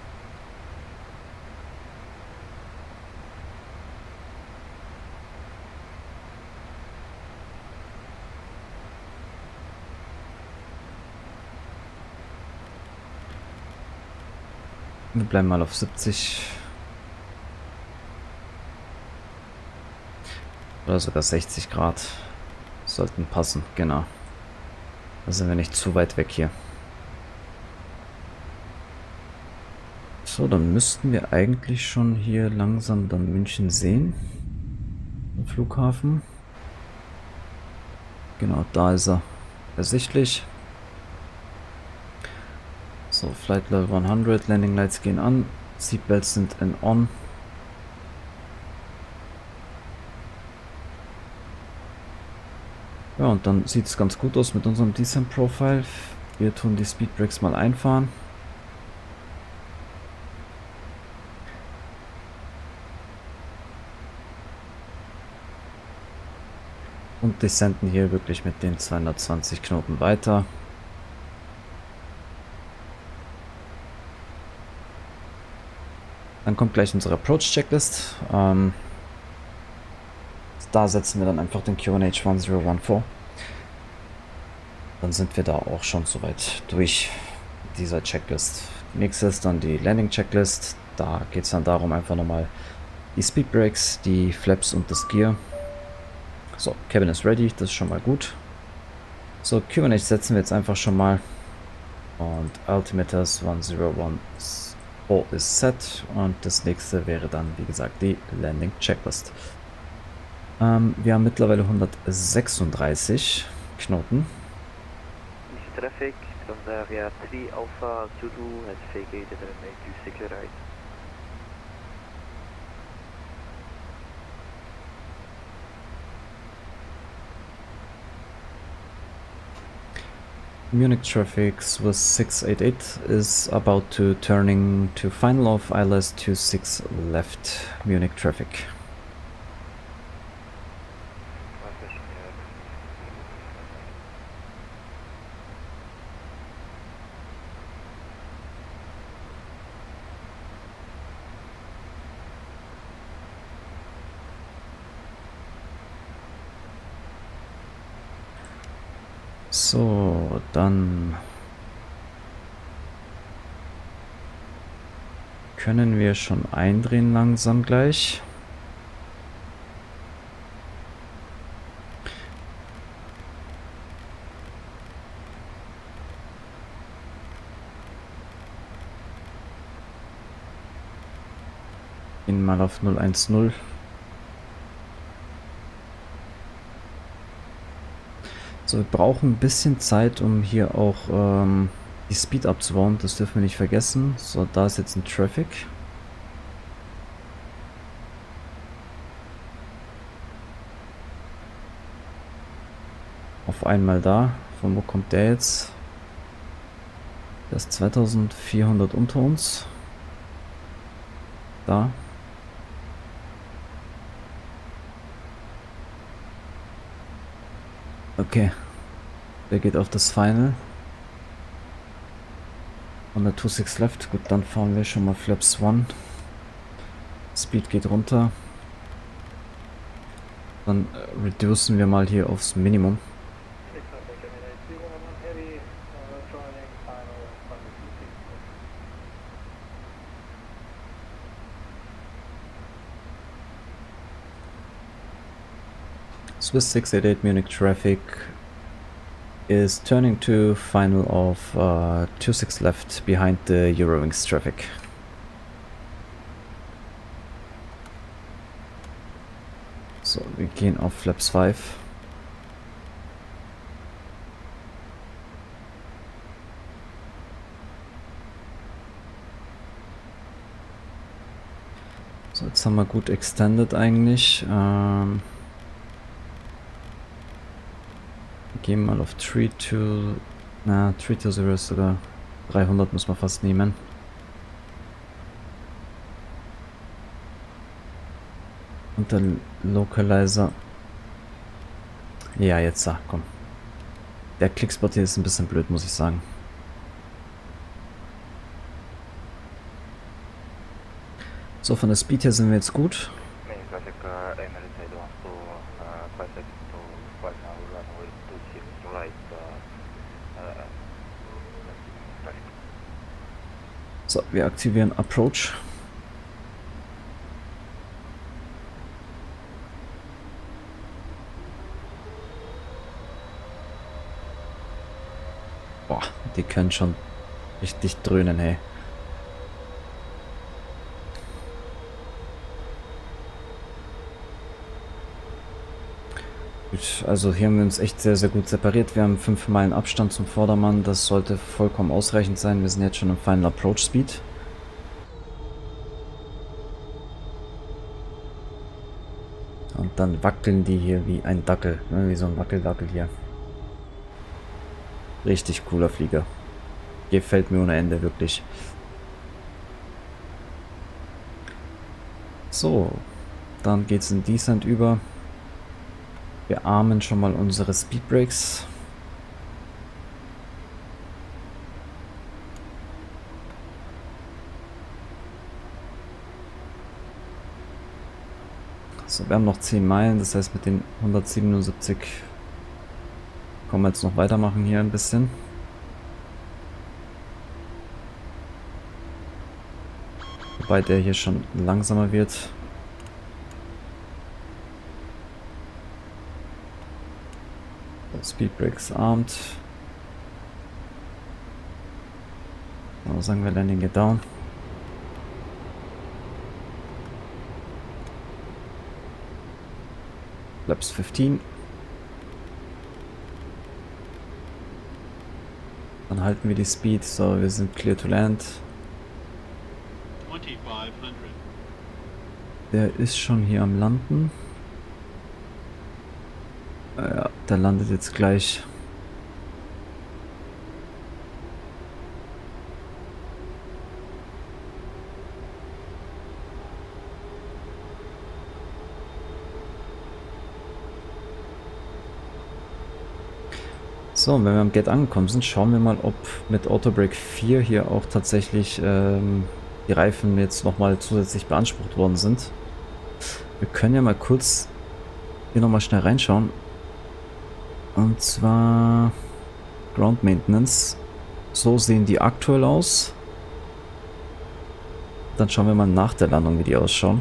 Speaker 1: Wir bleiben mal auf siebzig. Oder sogar sechzig Grad. Sollten passen, genau. Da sind wir nicht zu weit weg hier. So, dann müssten wir eigentlich schon hier langsam dann München sehen. Im Flughafen. Genau, da ist er ersichtlich. So, Flight Level hundert, Landing Lights gehen an, Seatbelts sind in on. Ja, und dann sieht es ganz gut aus mit unserem Descent Profile. Wir tun die Speed Brakes mal einfahren. Und descenden hier wirklich mit den zweihundertzwanzig Knoten weiter. Dann kommt gleich unsere Approach-Checklist. Ähm, da setzen wir dann einfach den Q N H ten fourteen. Dann sind wir da auch schon soweit durch dieser Checklist. Die nächste ist dann die Landing Checklist. Da geht es dann darum, einfach nochmal die Speed Brakes, die Flaps und das Gear. So, Cabin ist ready, das ist schon mal gut. So, Q N H setzen wir jetzt einfach schon mal. Und Altimeters ten fourteen ist set. Und das nächste wäre dann, wie gesagt, die Landing Checklist. Ähm, wir haben mittlerweile hundertsechsunddreißig Knoten.
Speaker 2: Traffic from the area three Alpha Zulu has vacated and made to circular right.
Speaker 1: Munich traffic Swiss six eight eight is about to turning to final of I L S two six left Munich traffic. So, dann können wir schon eindrehen langsam gleich. Gehen mal auf null eins null. So, wir brauchen ein bisschen Zeit, um hier auch ähm, die Speed abzubauen. Das dürfen wir nicht vergessen. So, da ist jetzt ein Traffic. Auf einmal da. Von wo kommt der jetzt? Der ist zweitausendvierhundert unter uns. Da. Okay. Der geht auf das Final. Und der two six left. Gut, dann fahren wir schon mal Flaps one. Speed geht runter. Dann äh, reducen wir mal hier aufs Minimum. Swiss six eight eight Munich traffic is turning to final of uh, two six left behind the Eurowings traffic. So, wir gehen auf Flaps five. So, jetzt haben wir gut extended eigentlich. Ähm Gehen mal auf three two, na, three two zero ist sogar dreihundert, muss man fast nehmen. Und der Localizer. Ja, jetzt sag, komm. Der Clickspot hier ist ein bisschen blöd, muss ich sagen. So, von der Speed her sind wir jetzt gut. So, wir aktivieren Approach. Boah, die können schon richtig dröhnen, hey. Gut, also hier haben wir uns echt sehr, sehr gut separiert. Wir haben fünf Meilen Abstand zum Vordermann. Das sollte vollkommen ausreichend sein. Wir sind jetzt schon im Final Approach Speed. Und dann wackeln die hier wie ein Dackel. Ne? Wie so ein Wackeldackel hier. Richtig cooler Flieger. Gefällt mir ohne Ende, wirklich. So, dann geht es in Descent über. Wir armen schon mal unsere Speed Brakes. So, wir haben noch zehn Meilen, das heißt mit den hundertsiebenundsiebzig können wir jetzt noch weitermachen hier ein bisschen. Wobei der hier schon langsamer wird. Speed Brakes armed. So, sagen wir Landing it down. Flaps fünfzehn. Dann halten wir die Speed. So, wir sind clear to land. Der ist schon hier am Landen. Ja, der landet jetzt gleich. So, wenn wir am Gate angekommen sind, schauen wir mal, ob mit Autobrake vier hier auch tatsächlich ähm, die Reifen jetzt nochmal zusätzlich beansprucht worden sind. Wir können ja mal kurz hier nochmal schnell reinschauen. Und zwar Ground Maintenance. So sehen die aktuell aus. Dann schauen wir mal nach der Landung, wie die ausschauen.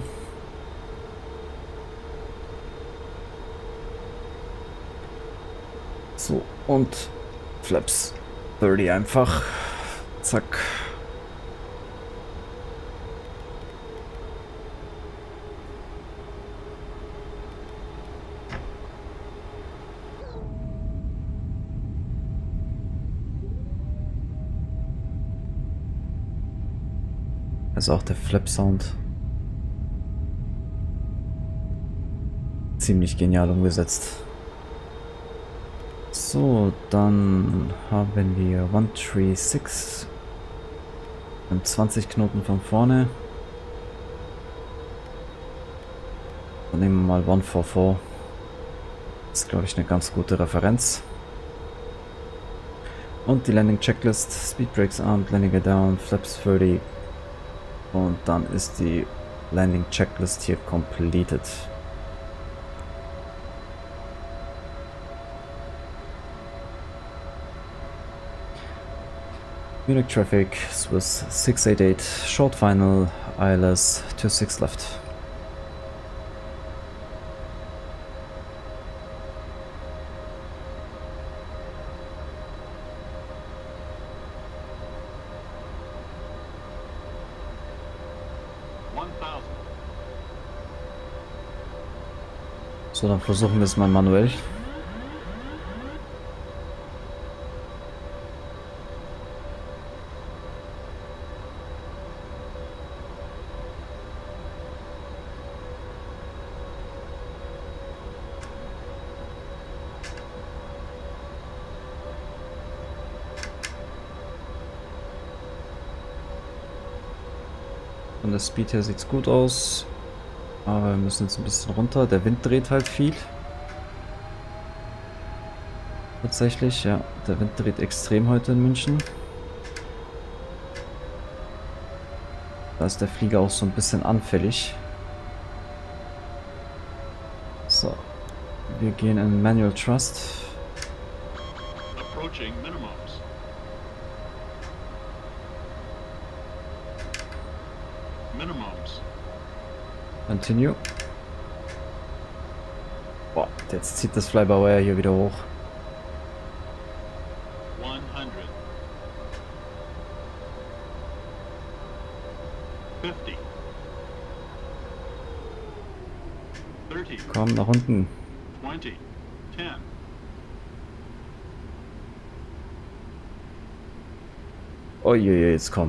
Speaker 1: So, und Flaps dreißig einfach. Zack. Also auch der Flap-Sound. Ziemlich genial umgesetzt. So, dann haben wir one three six und zwanzig Knoten von vorne. Dann nehmen wir mal one four four. Das ist, glaube ich, eine ganz gute Referenz. Und die Landing Checklist. Speed Brakes armed, Landing it down, Flaps thirty. Und dann ist die Landing Checklist hier completed. Munich traffic, Swiss six eight eight, short final, I L S two six left. So, dann versuchen wir es mal manuell. Von der Speed her sieht es gut aus. Aber wir müssen jetzt ein bisschen runter. Der Wind dreht halt viel. Tatsächlich, ja. Der Wind dreht extrem heute in München. Da ist der Flieger auch so ein bisschen anfällig. So. Wir gehen in Manual Thrust.
Speaker 3: Approaching minimums. Minimums.
Speaker 1: Continue. Boah, jetzt zieht das Fly-by-Wire hier wieder hoch.
Speaker 3: hundred. fifty. thirty.
Speaker 1: Komm, nach unten.
Speaker 3: twenty. ten.
Speaker 1: Uiuiui, jetzt komm.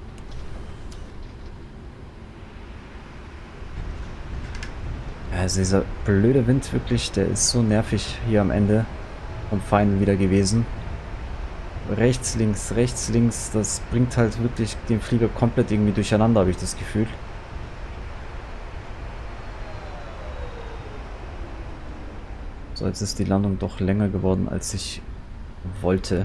Speaker 1: Also dieser blöde Wind wirklich, der ist so nervig hier am Ende vom Final wieder gewesen. Rechts, links, rechts, links, das bringt halt wirklich den Flieger komplett irgendwie durcheinander, habe ich das Gefühl. So, jetzt ist die Landung doch länger geworden, als ich wollte.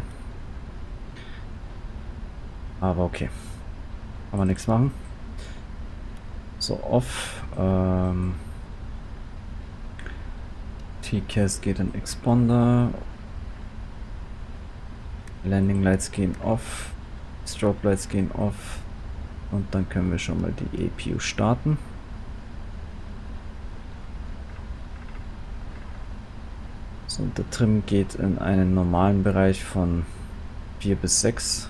Speaker 1: Aber okay. Kann man nichts machen. So, off. Ähm T-C A S geht in Exponder. Landing Lights gehen off. Strobe Lights gehen off. Und dann können wir schon mal die A P U starten. So, und der Trim geht in einen normalen Bereich von vier bis sechs.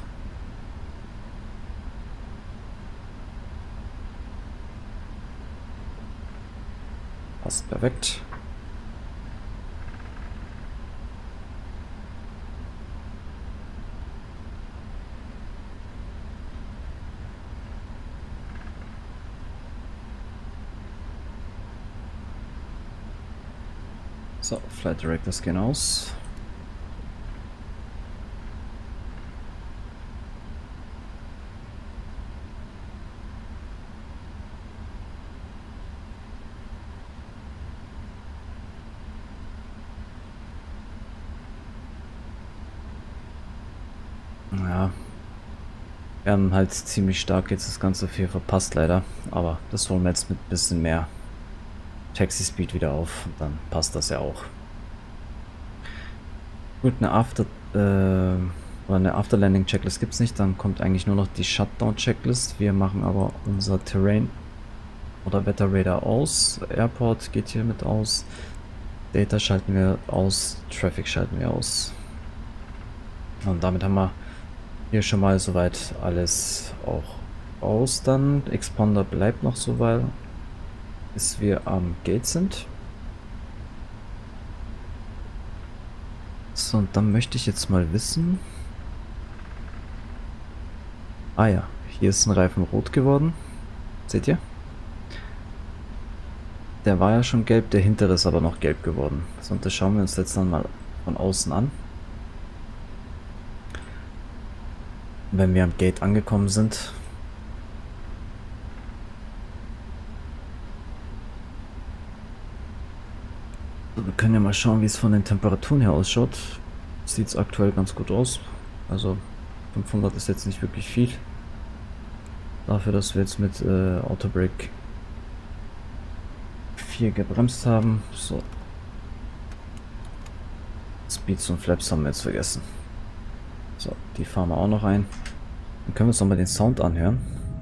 Speaker 1: Passt perfekt. So, Flight Directors gehen aus. Ja, wir haben halt ziemlich stark jetzt das Ganze viel verpasst leider, aber das holen wir jetzt mit ein bisschen mehr Taxi Speed wieder auf, und dann passt das ja auch. Gut, eine After äh, oder eine After Landing Checklist gibt es nicht, dann kommt eigentlich nur noch die Shutdown Checklist. Wir machen aber unser Terrain oder Wetter Radar aus, Airport geht hier mit aus, Data schalten wir aus, Traffic schalten wir aus. Und damit haben wir hier schon mal soweit alles auch aus. Dann Exponder bleibt noch so weit, bis wir am Gate sind. So, und dann möchte ich jetzt mal wissen. Ah ja, hier ist ein Reifen rot geworden. Seht ihr? Der war ja schon gelb, der hintere ist aber noch gelb geworden. So, und das schauen wir uns jetzt dann mal von außen an. Wenn wir am Gate angekommen sind. Wir können ja mal schauen, wie es von den Temperaturen her ausschaut. Sieht es aktuell ganz gut aus. Also fünfhundert ist jetzt nicht wirklich viel. Dafür, dass wir jetzt mit äh, Autobrake vier gebremst haben. So. Speeds und Flaps haben wir jetzt vergessen. So, die fahren wir auch noch ein. Dann können wir uns nochmal den Sound anhören.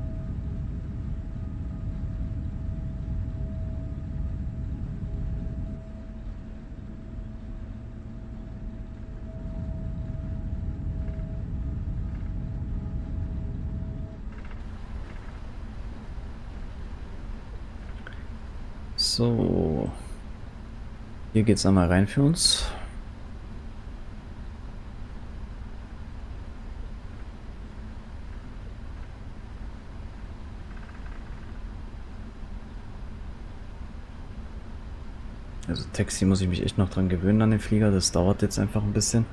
Speaker 1: So, hier geht es einmal rein für uns. Also Taxi muss ich mich echt noch dran gewöhnen an den Flieger, das dauert jetzt einfach ein bisschen.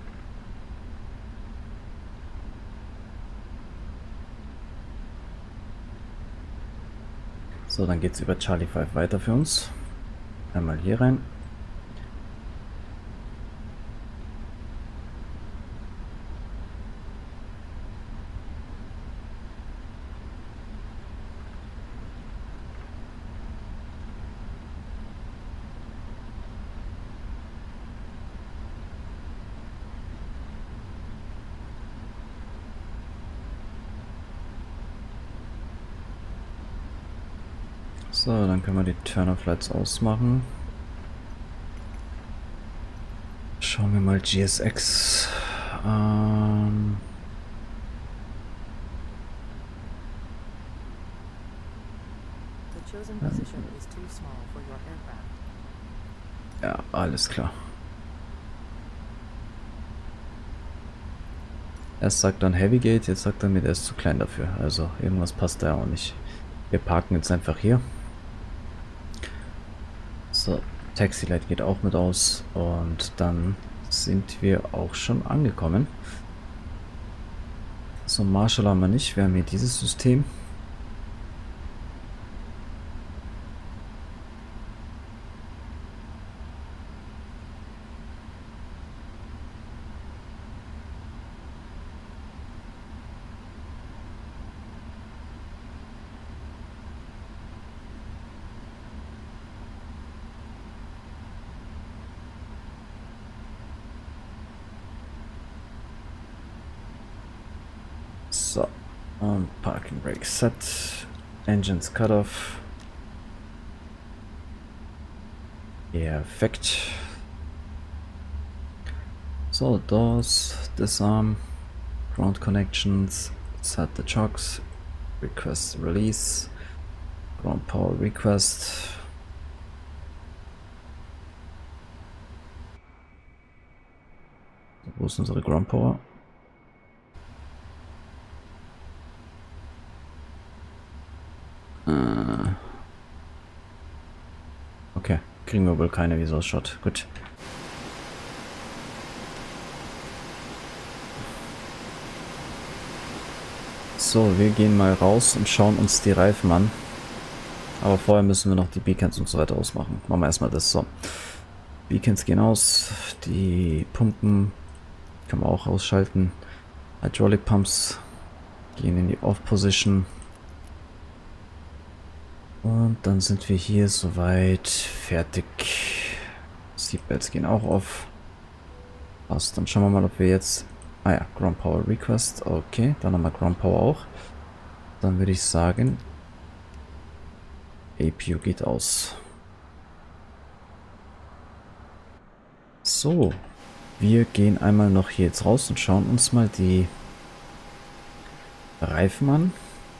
Speaker 1: So, dann geht es über Charlie fünf weiter für uns. Einmal hier rein. So, dann können wir die Turn-off Lights ausmachen. Schauen wir mal G S X. Ähm ja, alles klar. Erst sagt dann Heavy Gate, jetzt sagt er mir, der ist zu klein dafür. Also irgendwas passt da auch nicht. Wir parken jetzt einfach hier. So, Taxi Light geht auch mit aus und dann sind wir auch schon angekommen. So, Marshall haben wir nicht, wir haben hier dieses System. So, und Parking Brake set, Engines cut off. Perfekt. So, doors, disarm, ground connections, set the chocks, request release, ground power request. Wo ist unsere Ground Power? Äh. Okay, kriegen wir wohl keine, wie es ausschaut. Gut. So, wir gehen mal raus und schauen uns die Reifen an. Aber vorher müssen wir noch die Beacons und so weiter ausmachen. Machen wir erstmal das so. Beacons gehen aus, die Pumpen kann man auch ausschalten. Hydraulic Pumps gehen in die Off-Position. Und dann sind wir hier soweit fertig. Seatbelts gehen auch auf. Passt. Dann schauen wir mal, ob wir jetzt... Ah ja, Ground Power Request. Okay, dann haben wir Ground Power auch. Dann würde ich sagen, A P U geht aus. So, wir gehen einmal noch hier jetzt raus und schauen uns mal die Reifen an.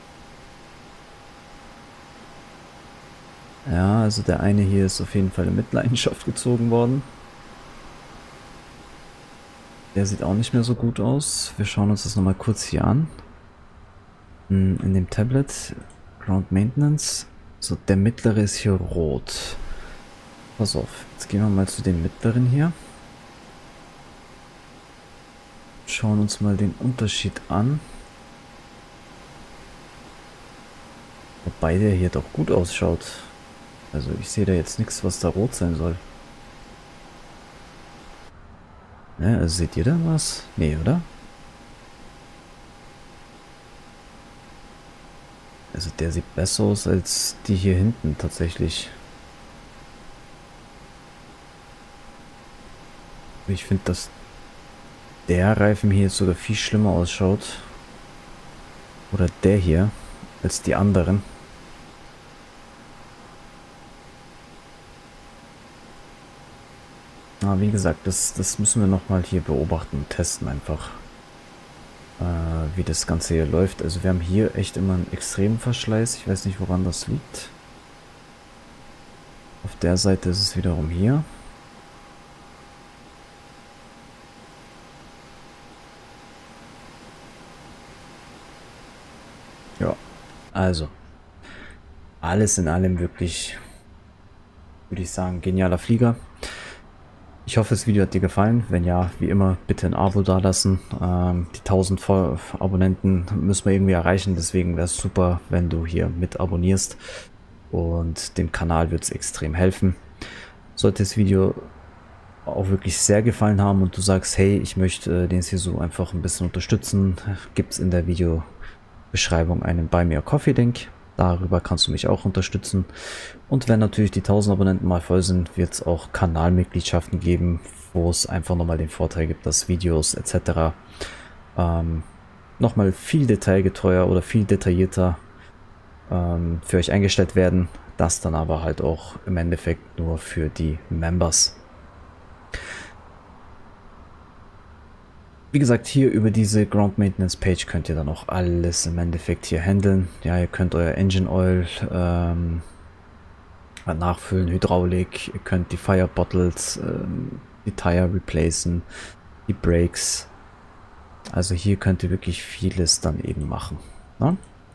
Speaker 1: Ja, also der eine hier ist auf jeden Fall in Mitleidenschaft gezogen worden. Der sieht auch nicht mehr so gut aus. Wir schauen uns das nochmal kurz hier an. In dem Tablet, Ground Maintenance. So, der mittlere ist hier rot. Pass auf, jetzt gehen wir mal zu den mittleren hier. Schauen uns mal den Unterschied an. Wobei der hier doch gut ausschaut. Also ich sehe da jetzt nichts, was da rot sein soll. Ne, also seht ihr da was? Nee, oder? Also der sieht besser aus als die hier hinten tatsächlich. Ich finde, dass der Reifen hier jetzt sogar viel schlimmer ausschaut. Oder der hier als die anderen. Aber wie gesagt, das, das müssen wir nochmal hier beobachten und testen einfach, äh, wie das Ganze hier läuft. Also wir haben hier echt immer einen extremen Verschleiß. Ich weiß nicht, woran das liegt. Auf der Seite ist es wiederum hier. Ja, also alles in allem wirklich, würde ich sagen, genialer Flieger. Ich hoffe, das Video hat dir gefallen. Wenn ja, wie immer, bitte ein Abo dalassen. Ähm, die tausend Abonnenten müssen wir irgendwie erreichen. Deswegen wäre es super, wenn du hier mit abonnierst. Und dem Kanal wird es extrem helfen. Sollte das Video auch wirklich sehr gefallen haben und du sagst, hey, ich möchte äh, den Sisu einfach ein bisschen unterstützen, gibt es in der Videobeschreibung einen Buy Me a Coffee Link. Darüber kannst du mich auch unterstützen. Und wenn natürlich die tausend Abonnenten mal voll sind, wird es auch Kanalmitgliedschaften geben, wo es einfach nochmal den Vorteil gibt, dass Videos et cetera ähm, nochmal viel detailgetreuer oder viel detaillierter ähm, für euch eingestellt werden. Das dann aber halt auch im Endeffekt nur für die Members. Wie gesagt, hier über diese Ground Maintenance Page könnt ihr dann auch alles im Endeffekt hier handeln. Ja, ihr könnt euer Engine Oil ähm, nachfüllen, Hydraulik, ihr könnt die Fire Bottles, ähm, die Tire replacen, die Brakes. Also hier könnt ihr wirklich vieles dann eben machen. Na?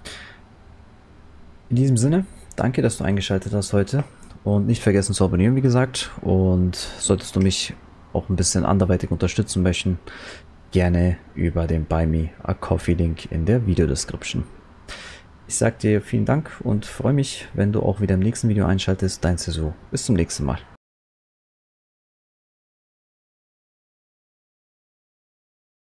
Speaker 1: In diesem Sinne, danke, dass du eingeschaltet hast heute und nicht vergessen zu abonnieren, wie gesagt. Und solltest du mich auch ein bisschen anderweitig unterstützen möchten, gerne über den Buy Me a Coffee Link in der Videodescription. Ich sage dir vielen Dank und freue mich, wenn du auch wieder im nächsten Video einschaltest. Dein Sisu. Bis zum nächsten Mal.